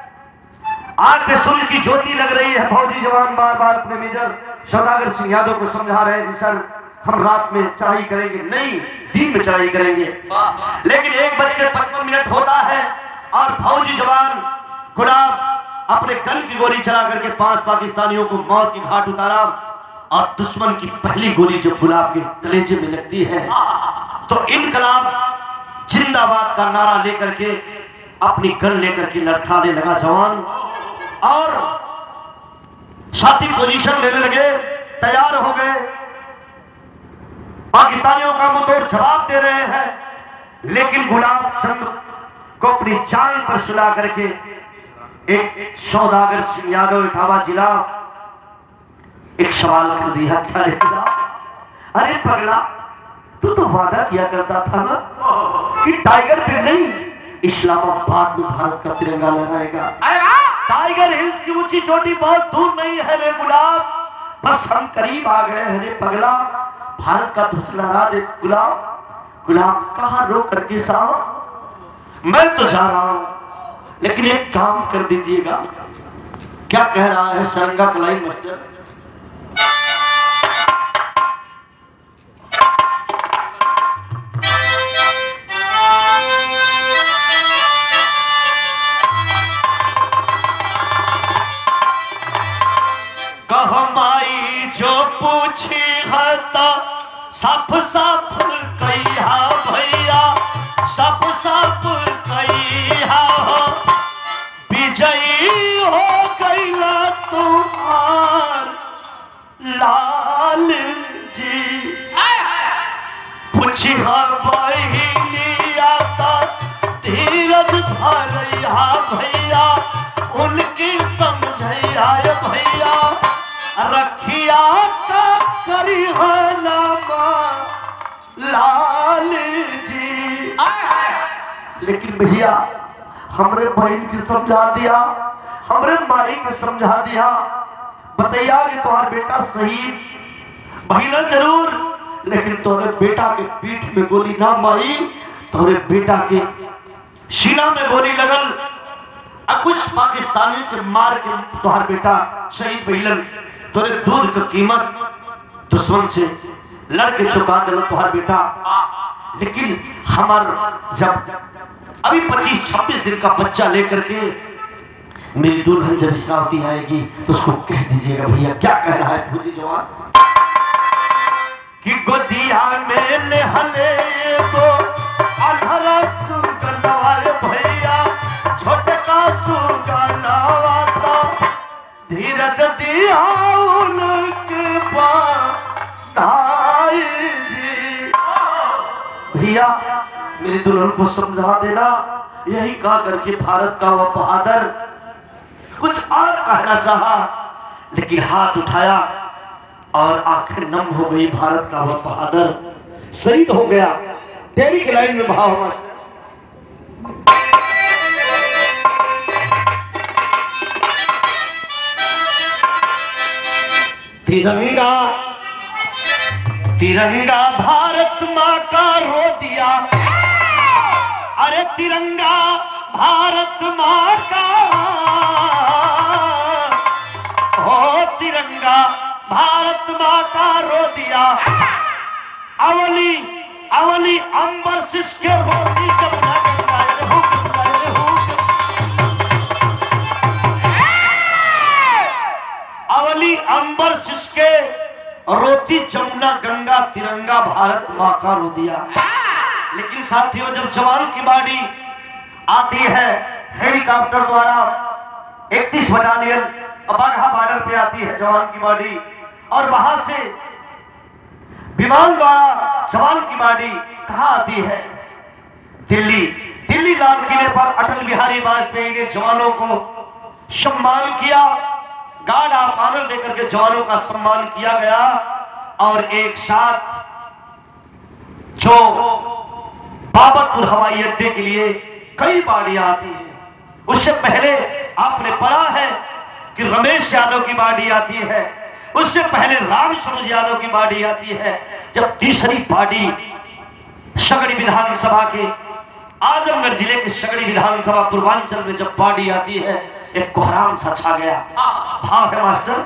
आग पे सूर्य की ज्योति लग रही है। फौजी जवान बार बार अपने मेजर सौदागर सिंह यादव को समझा रहे हैं सर हम रात में चढ़ाई करेंगे नहीं दिन में चढ़ाई करेंगे। लेकिन एक बजकर पचपन मिनट होता है और फौजी जवान गुलाब अपने गन की गोली चला करके पांच पाकिस्तानियों को मौत की घाट उतारा और दुश्मन की पहली गोली जब गुलाब के कलेजे में लगती है तो इनकलाब जिंदाबाद का नारा लेकर के अपनी गन लेकर के लड़खड़ाने लगा जवान और साथी पोजीशन लेने लगे, तैयार हो गए। पाकिस्तानियों का मुंहतोड़ जवाब दे रहे हैं लेकिन गुलाब चंद को अपनी जान पर सुला करके एक सौदागर सिंह यादव इटावा जिला एक सवाल कर दिया, क्या रे पगला, अरे पगला तू तो वादा किया करता था ना कि टाइगर पे नहीं इस्लामाबाद में भारत का तिरंगा लगाएगा। टाइगर हिल्स की ऊंची चोटी बहुत दूर नहीं है रे गुलाब, बस हम करीब आ गए हैं रे पगला, भारत का ध्वज लहरा दे गुलाब। गुलाब कहां रोक करके साहब मैं तो जा रहा हूं लेकिन एक काम कर दीजिएगा। क्या कह रहा है सरंगा कलाई मास्टर? कहमाई जो पूछी हता सप सप कहिया भैया सप सप कहिया हो विजयी हो गईला तुम्हार लाल जी। पूछिया बहिनिया धीरज धरैया भैया उनकी समझैया भैया रखिया का करी लाल जी। लेकिन भैया हमरे बहन की समझा दिया, हमरे माई के समझा दिया, बताइया कि तुम्हारा बेटा शहीद भइला जरूर लेकिन तुम्हारे बेटा के पीठ में गोली ना माई, तुम्हारे बेटा के सीना में गोली लगल। अब कुछ पाकिस्तानी के मार के तुम्हारा बेटा शहीद भइलन, तोरे दूध की कीमत दुश्मन से लड़के चुका दिला तुम्हारा बेटा। लेकिन हमार जब अभी पच्चीस छब्बीस दिन का बच्चा लेकर के मेरी दुल्हन जब श्रावती आएगी तो उसको कह दीजिएगा भैया क्या कह रहा है फौजी जवान कि गोदिया में ले हले को अल्हरा सुगलवाए भैया छोटे का सुगलवाता धीरज दिया उनके पास दिया, मेरी दुल्हन को समझा देना। यही कहा करके भारत का वह बहादुर कुछ और कहना चाहा, लेकिन हाथ उठाया और आंखें नम हो गई। भारत का वह बहादुर शहीद हो गया। तेरी की लाइन में भाव मत। तिरंगा तिरंगा भारत माँ का रो दिया, अरे तिरंगा भारत माँ का, हो तिरंगा भारत माँ का रो दिया। अवली अवली अंबर सिसके रोती जब ना गंगाए हो गंगाए हो। अवली अंबर सिसके रोती जमुना गंगा, तिरंगा भारत माँ का रो दिया। लेकिन साथियों, जब जवान की बाड़ी आती है हेलीकॉप्टर द्वारा, इकतीस बटालियन बाघा बॉर्डर पे आती है जवान की बाड़ी, और वहां से विमान द्वारा जवान की बाड़ी कहां आती है? दिल्ली। दिल्ली लाल किले पर अटल बिहारी वाजपेयी ने जवानों को सम्मान किया, गार्ड ऑफ ऑनर देकर के जवानों का सम्मान किया गया। और एक साथ जो बाबतपुर हवाई अड्डे के लिए कई बाड़ियां आती हैं, उससे पहले आपने पढ़ा है कि रमेश यादव की बाड़ी आती है, उससे पहले राम सरोज यादव की बाड़ी आती है। जब तीसरी बाड़ी सगड़ी विधानसभा के आजमगढ़ जिले के सगड़ी विधानसभा पूर्वांचल में जब बाड़ी आती है, एक कोहराम सा छा गया। भाव है मास्टर।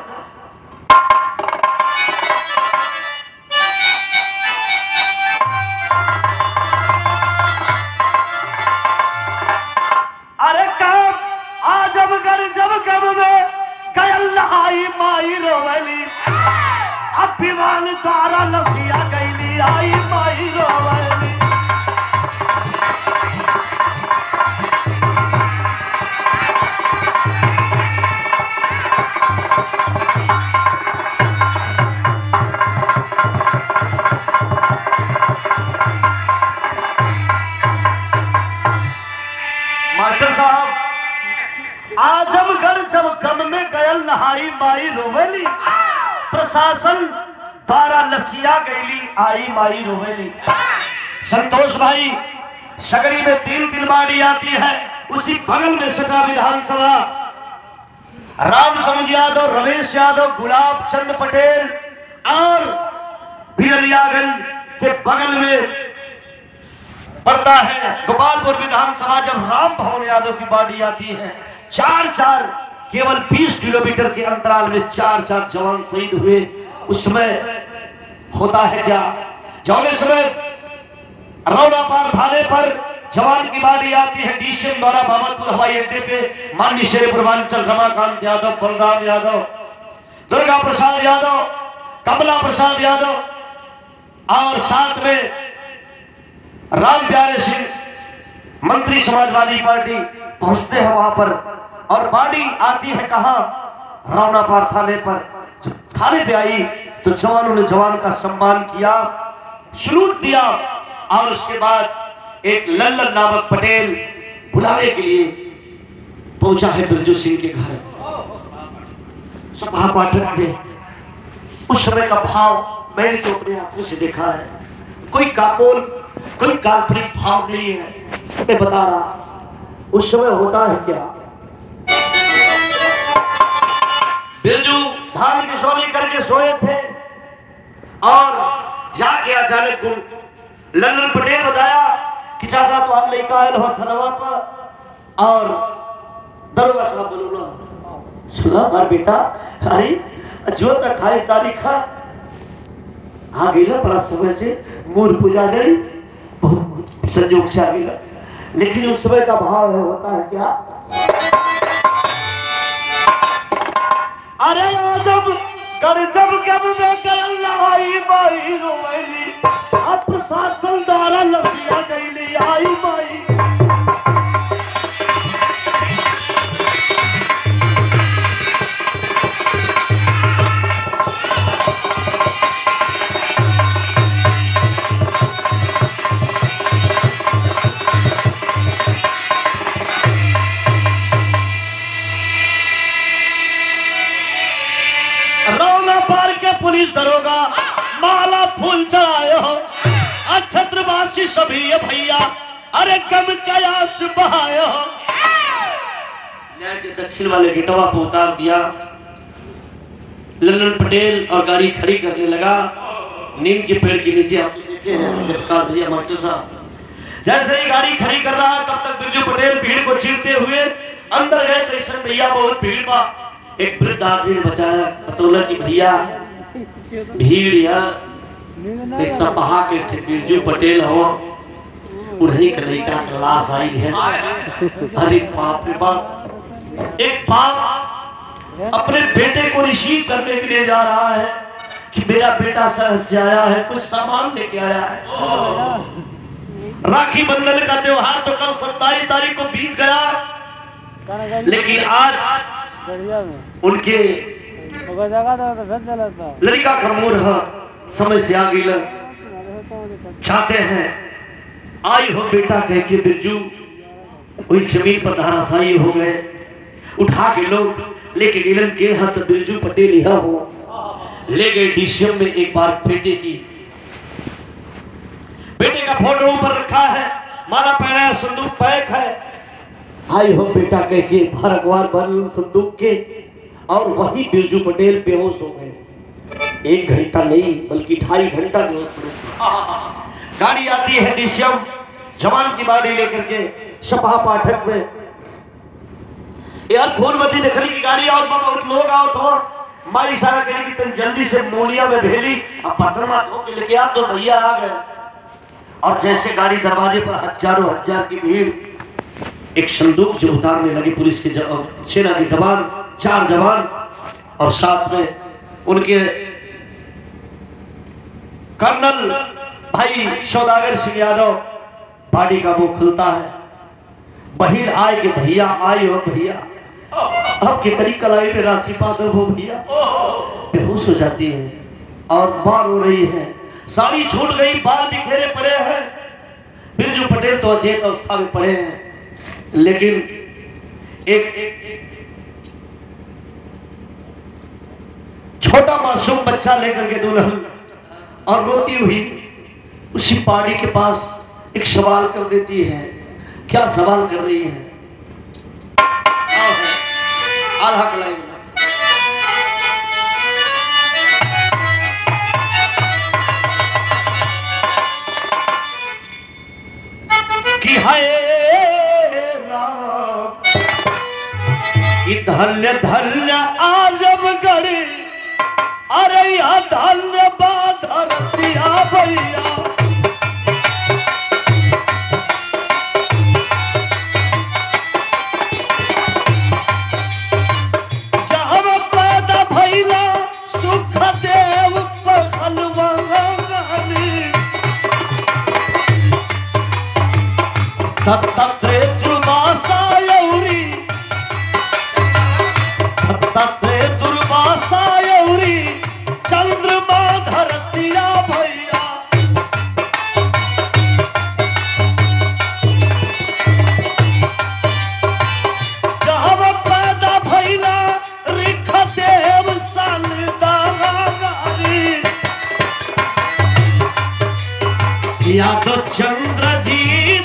अरे कब आजमगढ़ जब कब में गयल आई माई रोवली, अभिमान तारा लसिया गईली आई माई रोवली। आजमगढ़ जब गम में गयल नहाई माई रोवेली, प्रशासन द्वारा लसिया गईली आई माई रोवेली। संतोष भाई, सगड़ी में तीन तीन बाड़ी आती है, उसी बगल में सटा विधानसभा। राम समझ यादव, रमेश यादव, गुलाब चंद पटेल और बिरलियागंज के बगल में पड़ता है गोपालपुर विधानसभा। जब राम भवन यादव की बाड़ी आती है, चार चार केवल बीस किलोमीटर के अंतराल में चार चार जवान शहीद हुए। उस समय होता है क्या? जौने समय रौना पार थाने पर जवान की बाड़ी आती है, डीसीएम द्वारा बाबतपुर हवाई अड्डे पे माननीय शेर पूर्वांचल रमाकांत यादव, बलराम यादव, दुर्गा प्रसाद यादव, कमला प्रसाद यादव और साथ में राम प्यारे सिंह मंत्री समाजवादी पार्टी पहुंचते हैं वहां पर। और बाड़ी आती है कहां? रौना पार थाने पर। जब थाने पे आई तो जवानों ने जवान का सम्मान किया, सलूट दिया, और उसके बाद एक लल्लन नामक पटेल बुलाने के लिए पहुंचा है बिरजू सिंह के घर सभा पाठक में। उस समय का भाव मैंने तो अपनी आंखों से देखा है, कोई कापोल, कोई काल्पनिक भाव नहीं है। मैं बता रहा उस समय होता है क्या। बिरजू धान की सोनी करके सोए थे और जाके अचानक लल्लन पटेल बताया कि चाचा तो हम नहीं कायल हो थनवा पर। और दरोगा साहब बोलूंगा सुना मार बेटा, अरे जो अट्ठाईस तारीख है आ गई ना, बड़ा समय से मूल पूजा गई, बहुत संयोग से आ गई। लेकिन उस समय का भाव है होता है क्या। अरे जब गढ़ जब कब में गयल आई माई रोवैली, अब प्रशासन द्वारा लसिया गईली आई माई। छत्रवासी सभी ये भैया अरे कम कयास बहायो। के दक्षिण वाले गेटवा को उतार दिया। लल्लन पटेल और गाड़ी खड़ी करने लगा। नीम के पेड़ के नीचे आप देखे हैं जगतार भैया मास्टर साहब। जैसे ही गाड़ी खड़ी कर रहा है तब तक बिरजू पटेल भीड़ को चीरते हुए अंदर गए। कृष्ण भैया बहुत भीड़ का एक वृद्ध आदमी ने बचाया। बतौला की भैया भीड़ या किस्सा बहा के बिरजू पटेल हो उन्हीं का लड़का का लाश आई है। अरे बाप रे बाप, एक बाप अपने बेटे को रिसीव करने के लिए जा रहा है कि मेरा बेटा शहर से आया है, कुछ सामान लेके आया है। राखी बंधन का त्योहार तो कल सत्ताईस तारीख को बीत गया, लेकिन आज उनके लड़का का मोर समय से आ गई। चाहते हैं आई हो बेटा कह के बिरजू वही जमीन पर धाराशायी हो गए। उठा के लोग लेके गिलन के हाथ बिरजू पटेल यह हो ले गए डीसीएम में। एक बार बेटे की बेटे का फोटो ऊपर रखा है, माला पहना है, संदूक पैक है। आई हो बेटा कह के बार अखबार बन संदूक के और वही बिरजू पटेल बेहोश हो गए। एक घंटा नहीं बल्कि ढाई घंटा बेहोश पड़े। गाड़ी आती है डीसीएम जवान की गाड़ी लेकर के सपा पाठक में। यार फूलमती देखली की गाड़ी और बहुत लोग आओ तो मारी इशारा करेगी तुम जल्दी से मोलिया में भेली अब पत्थरमा धोके लेके आ तो भैया आ गए। और जैसे गाड़ी दरवाजे पर हजारों हजार की भीड़ एक संदूक से उतारने लगे। पुलिस के सेना के जवान, चार जवान और साथ में उनके कर्नल भाई सौदागर सिंह यादव। बाड़ी का मुंह खुलता है, बहिर आए के भैया आए हो भैया अब के करी कलाई में राखी पाकर हो भैया। बेहोश हो जाती है और मार हो रही है, साड़ी छूट गई, बाल बिखेरे पड़े हैं। बिरजू पटेल तो अचेत अवस्था में पड़े हैं, लेकिन एक, एक छोटा मासूम बच्चा लेकर के दुल्हन और रोती हुई उसी पहाड़ी के पास एक सवाल कर देती है। क्या सवाल कर रही है? आधा कलाई कि हाय राम कि धन्य धन्य आजमगढ़ अरे या धन्य बाधरतिया भैया। दत्तात्रेय दुर्वासायौरी दत्तात्रेय दुर्वासायौरी चंद्रमा धरतिया भैया। जहाँ पैदा भैला रिख देव सनदागारी या तो चंद्र जी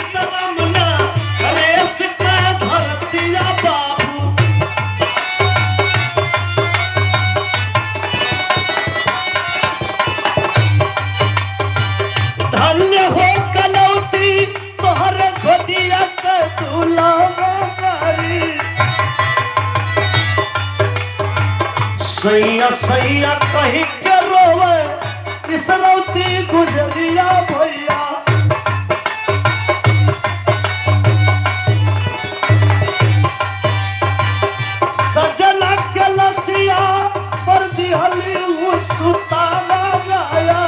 सैया सैया कहीं के रोवे इसरौती गुजरिया भैया। सजला के लसिया पर दिहली सुताना गाया।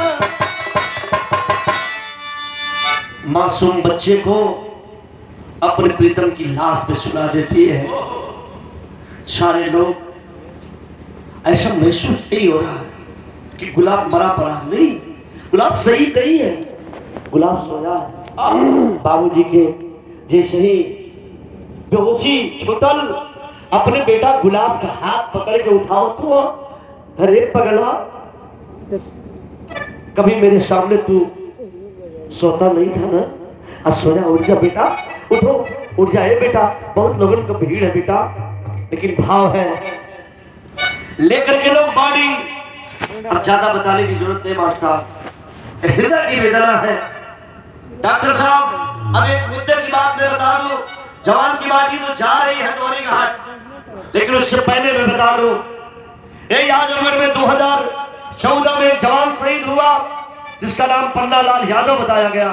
मासूम बच्चे को अपने प्रीतम की लाश पे सुला देती है। सारे लोग ऐसा महसूस नहीं हो रहा है कि गुलाब मरा पड़ा, नहीं, गुलाब सही गई है, गुलाब सोया है। बाबूजी के जैसे ही बेहोशी छुटल अपने बेटा गुलाब का हाथ पकड़ के उठाओ तो अरे पगला कभी मेरे सामने तू सोता नहीं था ना? आज सोया, उठ जा बेटा, उठो, उठ जाए बेटा, बहुत लोगों का भीड़ है बेटा। लेकिन भाव है, लेकर के लोग बाड़ी, अब ज्यादा बताने की जरूरत नहीं मास्टर, हृदय की वेदना है। डॉक्टर साहब, अब एक मुद्दे की बात मैं बता दूं, जवान की बाटी तो जा रही है दौरी घाट, लेकिन उससे पहले मैं बता दूं, यही आजमगढ़ में दो हज़ार चौदह में एक जवान शहीद हुआ जिसका नाम पन्ना लाल यादव बताया गया।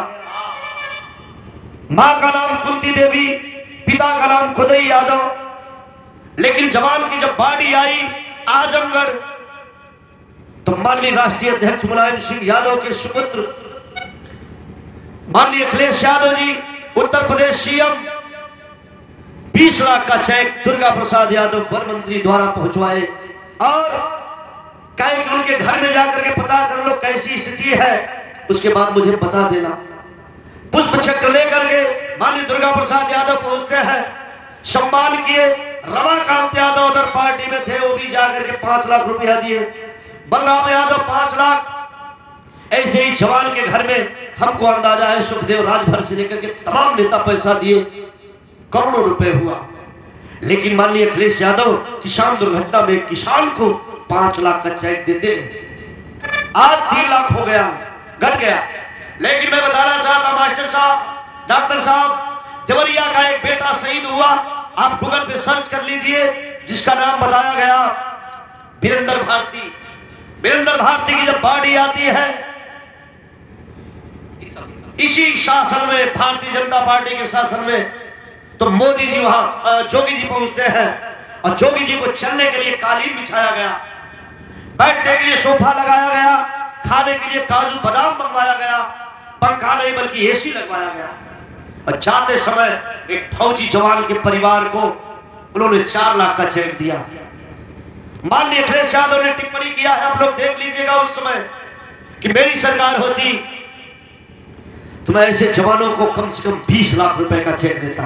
मां का नाम कुंती देवी, पिता का नाम खुदई यादव। लेकिन जवान की जब बाड़ी आई आजमगढ़, तो माननीय राष्ट्रीय अध्यक्ष मुलायम सिंह यादव के सुपुत्र माननीय अखिलेश यादव जी, उत्तर प्रदेश सीएम, बीस लाख का चेक दुर्गा प्रसाद यादव वन मंत्री द्वारा पहुंचवाए और कहे कि उनके घर में जाकर के पता कर लो कैसी स्थिति है, उसके बाद मुझे बता देना। पुष्प चक्र लेकर के माननीय दुर्गा प्रसाद यादव पहुंचते हैं, सम्मान किए। रमाकांत यादव उधर पार्टी में थे, वो भी जाकर के पांच लाख रुपया दिए। बलराम यादव पांच लाख। ऐसे ही जवान के घर में हमको अंदाजा है सुखदेव राजभर से लेकर के तमाम नेता पैसा दिए, करोड़ों रुपए हुआ। लेकिन माननीय अखिलेश यादव किसान दुर्घटना में किसान को पांच लाख का चेक देते, आज तीन लाख हो गया, घट गया। लेकिन मैं बताना चाहता मास्टर साहब, डॉक्टर साहब, देवरिया का एक बेटा शहीद हुआ, आप गूगल पे सर्च कर लीजिए, जिसका नाम बताया गया वीरेंद्र भारती। वीरेंद्र भारती की जब बाड़ी आती है, इसी शासन में, भारतीय जनता पार्टी के शासन में, तो मोदी जी वहां, जोगी जी पहुंचते हैं और जोगी जी को चलने के लिए कालीन बिछाया गया, बैठने के लिए सोफा लगाया गया, खाने के लिए काजू बादाम मंगवाया गया, पंखा नहीं बल्कि एसी लगवाया गया। और जाते समय एक फौजी जवान के परिवार को उन्होंने चार लाख का चेक दिया। माननीय अखिलेश यादव ने टिप्पणी किया है, आप लोग देख लीजिएगा उस समय, कि मेरी सरकार होती तो मैं ऐसे जवानों को कम से कम बीस लाख रुपए का चेक देता।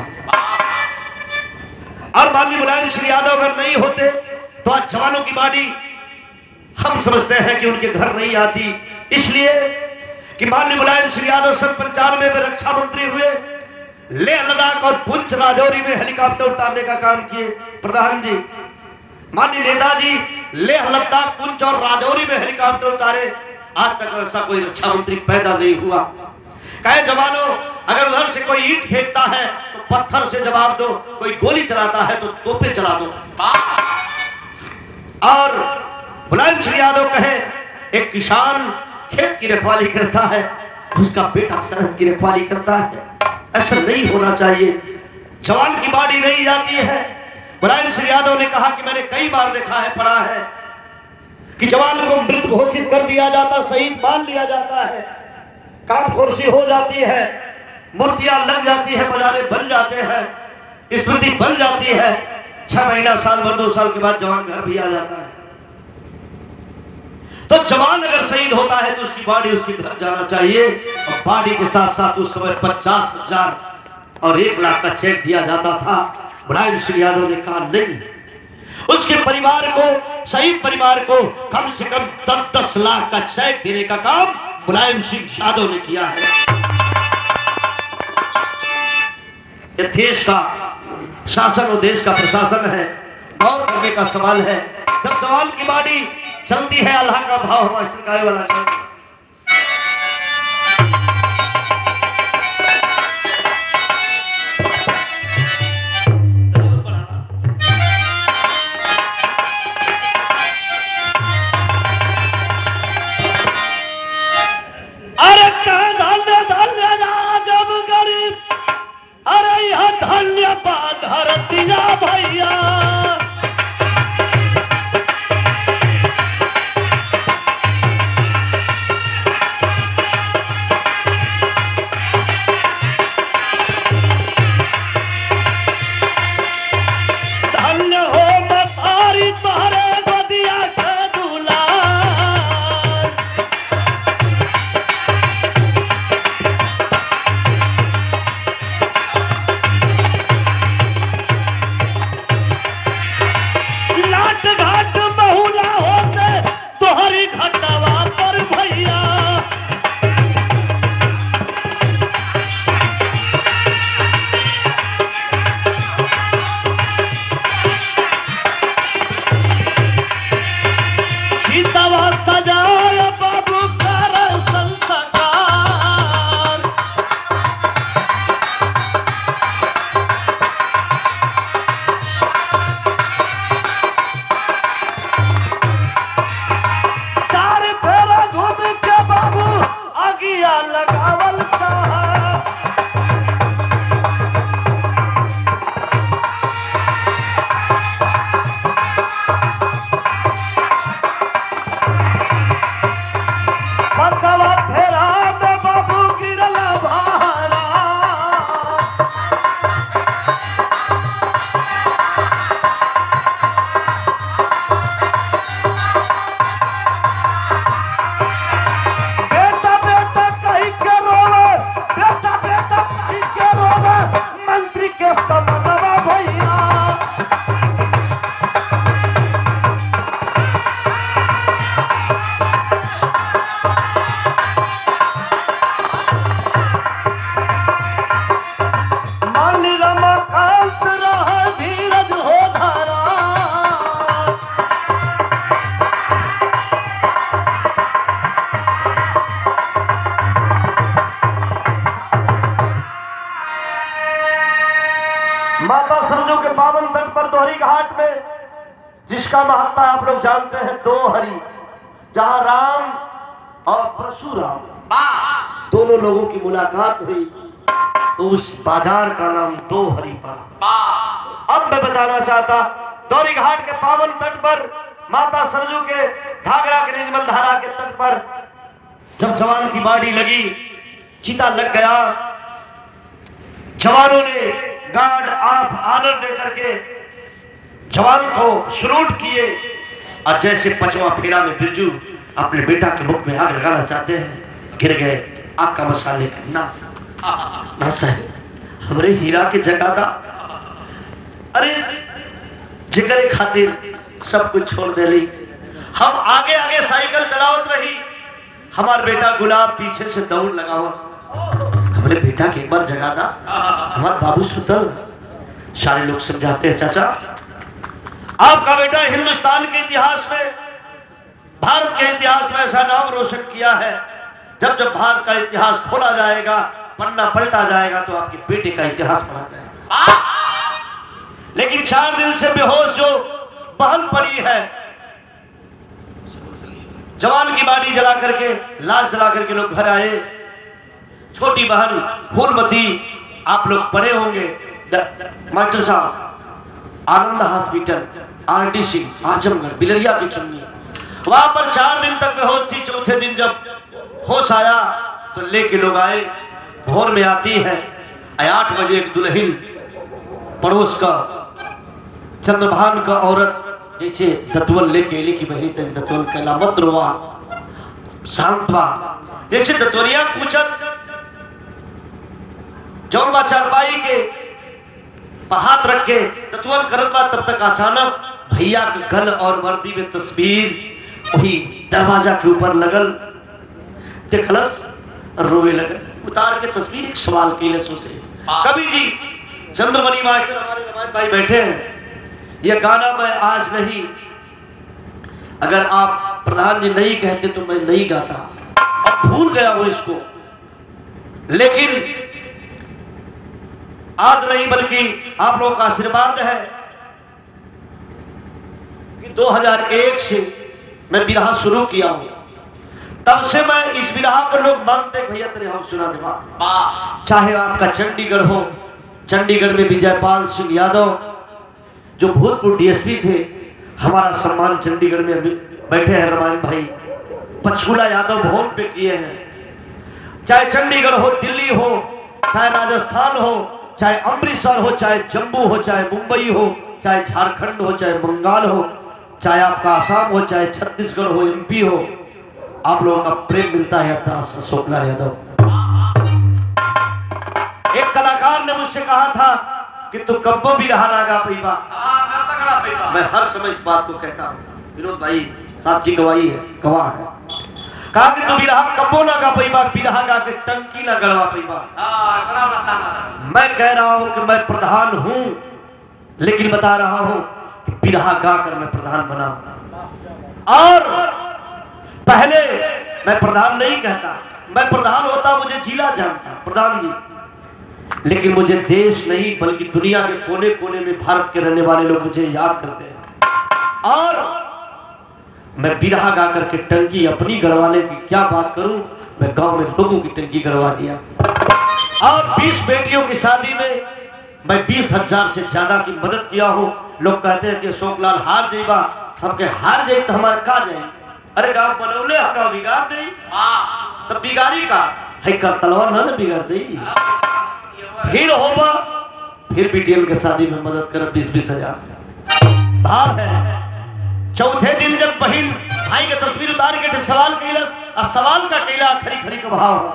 और माननीय मुलायम सिंह यादव अगर नहीं होते तो आज जवानों की बाड़ी हम समझते हैं कि उनके घर नहीं आती, इसलिए कि माननीय मुलायम सिंह यादव सन पंचानवे में रक्षा मंत्री हुए, लेह लद्दाख और पुंछ राजौरी में हेलीकॉप्टर उतारने का काम किए प्रधान जी। माननीय नेताजी लेह लद्दाख, पुंछ और राजौरी में हेलीकॉप्टर उतारे, आज तक ऐसा कोई रक्षा मंत्री पैदा नहीं हुआ। कहे जवानों, अगर उधर से कोई ईंट फेंकता है तो पत्थर से जवाब दो, कोई गोली चलाता है तो तोपे चला दो। और मुलायम सिंह यादव कहे, एक किसान खेत की रखवाली करता है, उसका बेटा सड़क की रखवाली करता है, ऐसा नहीं होना चाहिए। जवान की बाड़ी नहीं जाती है। मुलायम सिंह यादव ने कहा कि मैंने कई बार देखा है, पढ़ा है कि जवान को मृत घोषित कर दिया जाता, शहीद मान लिया जाता है, काम खुर्सी हो जाती है, मूर्तियां लग जाती है, बाजारे बन जाते हैं, स्मृति बन जाती है, छह महीना साल भर दो साल के बाद जवान घर भी आ जाता है। तो जवान अगर शहीद होता है तो उसकी बाड़ी उसके घर जाना चाहिए। और बाड़ी के साथ साथ उस समय पचास हजार और एक लाख का चेक दिया जाता था। मुलायम सिंह यादव ने कहा नहीं, उसके परिवार को, शहीद परिवार को कम से कम दस दस लाख का चेक देने का काम मुलायम सिंह यादव ने किया है। यह देश का शासन और देश का प्रशासन है, गौर करने का सवाल है। जब सवाल की बाड़ी चलती है, अल्लाह का भाव मास्टर गाय वाला का। अरे धन्य धन्य जब गरीब, अरे यह धन्य धरतिया भैया, के पावन तट पर दोहरी घाट में, जिसका महत्ता आप लोग जानते हैं, दो हरि, जहां राम और परशुराम दोनों लोगों की मुलाकात हुई, तो उस बाजार का नाम दो हरि पड़ा। अब मैं बताना चाहता, दोहरी घाट के पावन तट पर, माता सरजू के घाघरा के निर्मल धारा के तट पर जब जवान की बाड़ी लगी, चीता लग गया, जवानों ने गार्ड आप आनर दे करके जवान को शुरूट किए, और जैसे पचवा फेरा में बिरजू अपने बेटा के मुख में आग लगाना चाहते हैं, गिर गए आग का मसाले का ना ना साहब, हमरे हीरा के जगादा, अरे जिगरे खातिर सब कुछ छोड़ दे ली। हम आगे आगे साइकिल चलावत रही, हमार बेटा गुलाब पीछे से दौड़ लगा हुआ, हमरे बेटा के एक बार जगादा, हमार बाबू सुतल। सारे लोग समझाते हैं, चाचा आपका बेटा हिंदुस्तान के इतिहास में, भारत के इतिहास में ऐसा नाम रोशन किया है, जब जब भारत का इतिहास खोला जाएगा, पन्ना पलटा जाएगा, तो आपके बेटे का इतिहास पढ़ा जाएगा। लेकिन चार दिन से बेहोश जो बहन पड़ी है, जवान की बाड़ी जला करके, लाश जला करके लोग घर आए। छोटी बहन फूलमती, आप लोग पढ़े होंगे, मास्टर साहब, आनंद हॉस्पिटल, आरटीसी, आजमगढ़, बिलरिया की चुन्नी, वहां पर चार दिन तक बेहोश थी। चौथे दिन जब होश आया तो लेके लोग आए, भोर में आती है, आठ बजे एक दुल्हन पड़ोस का चंद्रभान का औरत जैसे दतवल लेके एली की बही तक दतवल कहला मत रोवा शांतवा, जैसे दतवरिया पूछत जौनबा चारपाई के हाथ रख के दतवल करत बा, तब तक अचानक भैया के गल और वर्दी में तस्वीर वही दरवाजा के ऊपर लगल, देखलस रोवे लगल, उतार के तस्वीर एक सवाल के लसों से, कवि जी चंद्रमणि मास्टर हमारे रमान भाई बैठे हैं, यह गाना मैं आज नहीं, अगर आप प्रधान जी नहीं कहते तो मैं नहीं गाता, अब भूल गया वो इसको, लेकिन आज नहीं बल्कि आप लोगों का आशीर्वाद है कि दो हज़ार एक से मैं बिरहा शुरू किया हूं, तब से मैं इस बिरहा को लोग मांगते भैया तेरे हम सुना देवा, चाहे आपका चंडीगढ़ हो, चंडीगढ़ में विजयपाल सिंह यादव जो भूतपूर्व डीएसपी थे, हमारा सम्मान चंडीगढ़ में अभी बैठे हैं रमान भाई, पंचकूला यादव भवन पे किए हैं। चाहे चंडीगढ़ हो, दिल्ली हो, चाहे राजस्थान हो, चाहे अमृतसर हो, चाहे जम्मू हो, चाहे मुंबई हो, चाहे झारखंड हो, चाहे बंगाल हो, चाहे आपका आसाम हो, चाहे छत्तीसगढ़ हो, एमपी हो, आप लोगों का प्रेम मिलता है दास अशोकलाल यादव। एक कलाकार ने मुझसे कहा था कि तू कब्बो भी रहा नागा पैबा, मैं हर समय इस बात को कहता हूं, विनोद भाई साक्षी गवाही है, गवाह है, कहा कि तू बिरहा कब्बो ना गा पैबा, बिरहा गा के टंकी ना गड़वा पैबा। मैं कह रहा हूं कि मैं प्रधान हूं, लेकिन बता रहा हूं कि बिरहा गाकर मैं प्रधान बना, और पहले मैं प्रधान नहीं कहता, मैं प्रधान होता मुझे जिला जानता प्रधान जी, लेकिन मुझे देश नहीं बल्कि दुनिया के कोने कोने में भारत के रहने वाले लोग मुझे याद करते हैं। और मैं बिरहा गा करके टंकी अपनी गड़वाने की क्या बात करूं, मैं गांव में लोगों की टंकी गड़वा दिया। और बीस बेटियों की शादी में मैं बीस हजार से ज्यादा की मदद किया हूं। लोग कहते हैं कि अशोकलाल हार जाइबा, हम के हार जाए तो हमारे का जाए, अरे गांव बनौले हका बिगाड़ दे, तब बिगाड़ी का है कर तलवार ना बिगाड़ दे, फिर होगा फिर बीटीएल के शादी में मदद कर बीस बीस हजार भाव है। चौथे दिन जब बहन भाई के तस्वीर उतार के सवाल कैलस, और सवाल का कैला खरी खरी का भाव,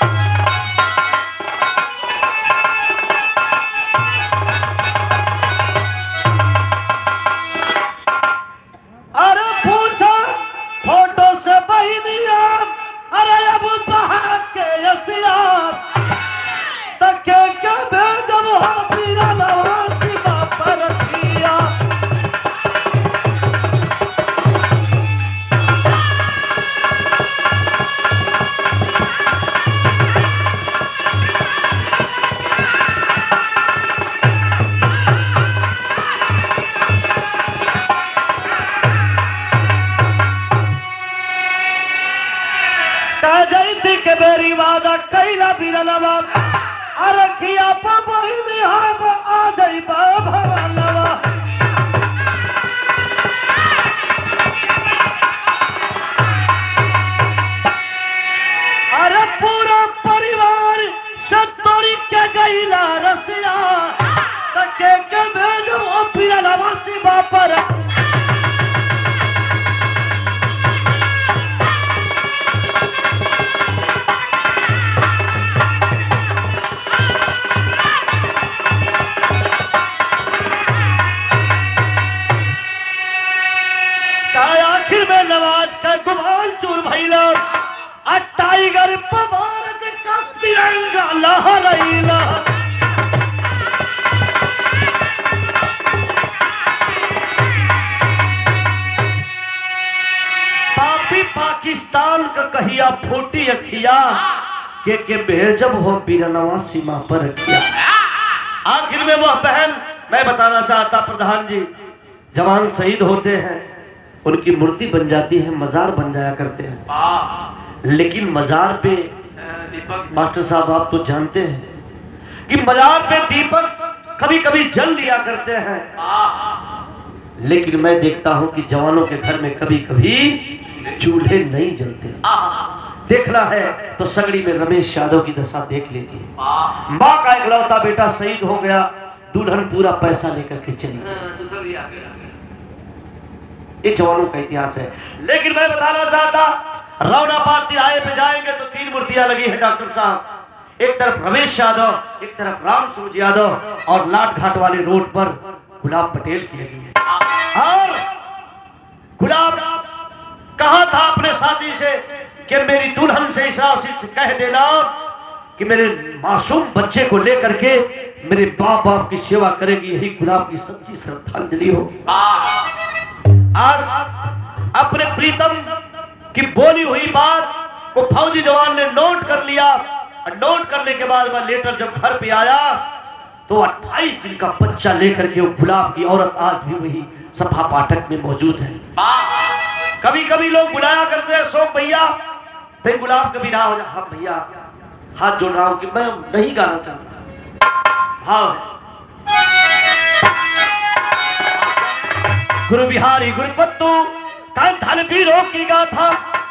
अरे पूछा फोटो से बहनिया, अरे अब बहा के यसिया तके के भेजब हाथीरा नवासी बापर थिया, ई वादा कैला बिरलवा अरखिया पबहिली हम आ जइबा भवनवा। अरे पूरा परिवार से तोरी के गईला रसिया तके के भेजो बिरलवा सिवा पर। आखिर में नवाज का गुमान चूर भइला आ टाइगर पर भारत का तिरंगा लहराइला। पापी पाकिस्तान का कहिया फूटी अखिया के के भेजब हो बिरनवा सीमा पर रखिया। आखिर में वह बहन, मैं बताना चाहता प्रधान जी, जवान शहीद होते हैं उनकी मूर्ति बन जाती है, मजार बन जाया करते हैं, लेकिन मजार पे मास्टर साहब आप तो जानते हैं कि मजार पे दीपक कभी कभी जल लिया करते हैं, लेकिन मैं देखता हूं कि जवानों के घर में कभी कभी चूल्हे नहीं जलते। देखना है तो सगड़ी में रमेश यादव की दशा देख लीजिए। मां का इकलौता बेटा शहीद हो गया, दुल्हन पूरा पैसा लेकर के चली गई। ये जवानों का इतिहास है। लेकिन मैं बताना चाहता, रौनापाद तिराहे पे जाएंगे तो तीन मूर्तियां लगी है डॉक्टर साहब। एक तरफ रमेश यादव, एक तरफ राम सूरज यादव, और लाट घाट वाले रोड पर गुलाब पटेल की लगी है। और गुलाब कहा था अपने साथी से कि मेरी दुल्हन से इस राशि से कह देना कि मेरे मासूम बच्चे को लेकर के मेरे बाप बाप की सेवा करेगी, यही गुलाब की सच्ची श्रद्धांजलि हो। आज अपने प्रीतम की बोली हुई बात को फौजी जवान ने नोट कर लिया, और नोट करने के बाद वह लेटर जब घर पे आया तो अट्ठाईस दिन का बच्चा लेकर के वो गुलाब की औरत आज भी वही सभा पाठक में मौजूद है। कभी कभी लोग बुलाया करते हैं, सोम भैया तो गुलाब कभी ना हो जाए। हाँ भैया, हाथ जोड़ रहा हूं कि मैं नहीं गाना चाहता। हाँ, गुरु बिहारी गुरुपत्तु धन वीरों की गाथा,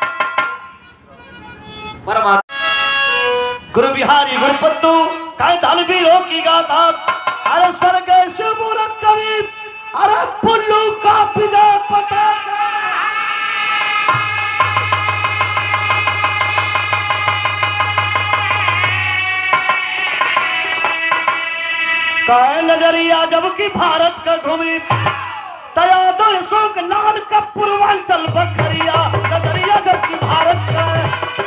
परमात्मा गुरु बिहारी गुरुपत्तु धन वीरों की गाथा। अरे स्वर्ग से मूरत कवि, अरे पुल्लू का पिता पता का नजरिया जबकि भारत का घूमी तया दो शोक लाल का पूर्वांचल बखरिया, नजरिया जबकि भारत का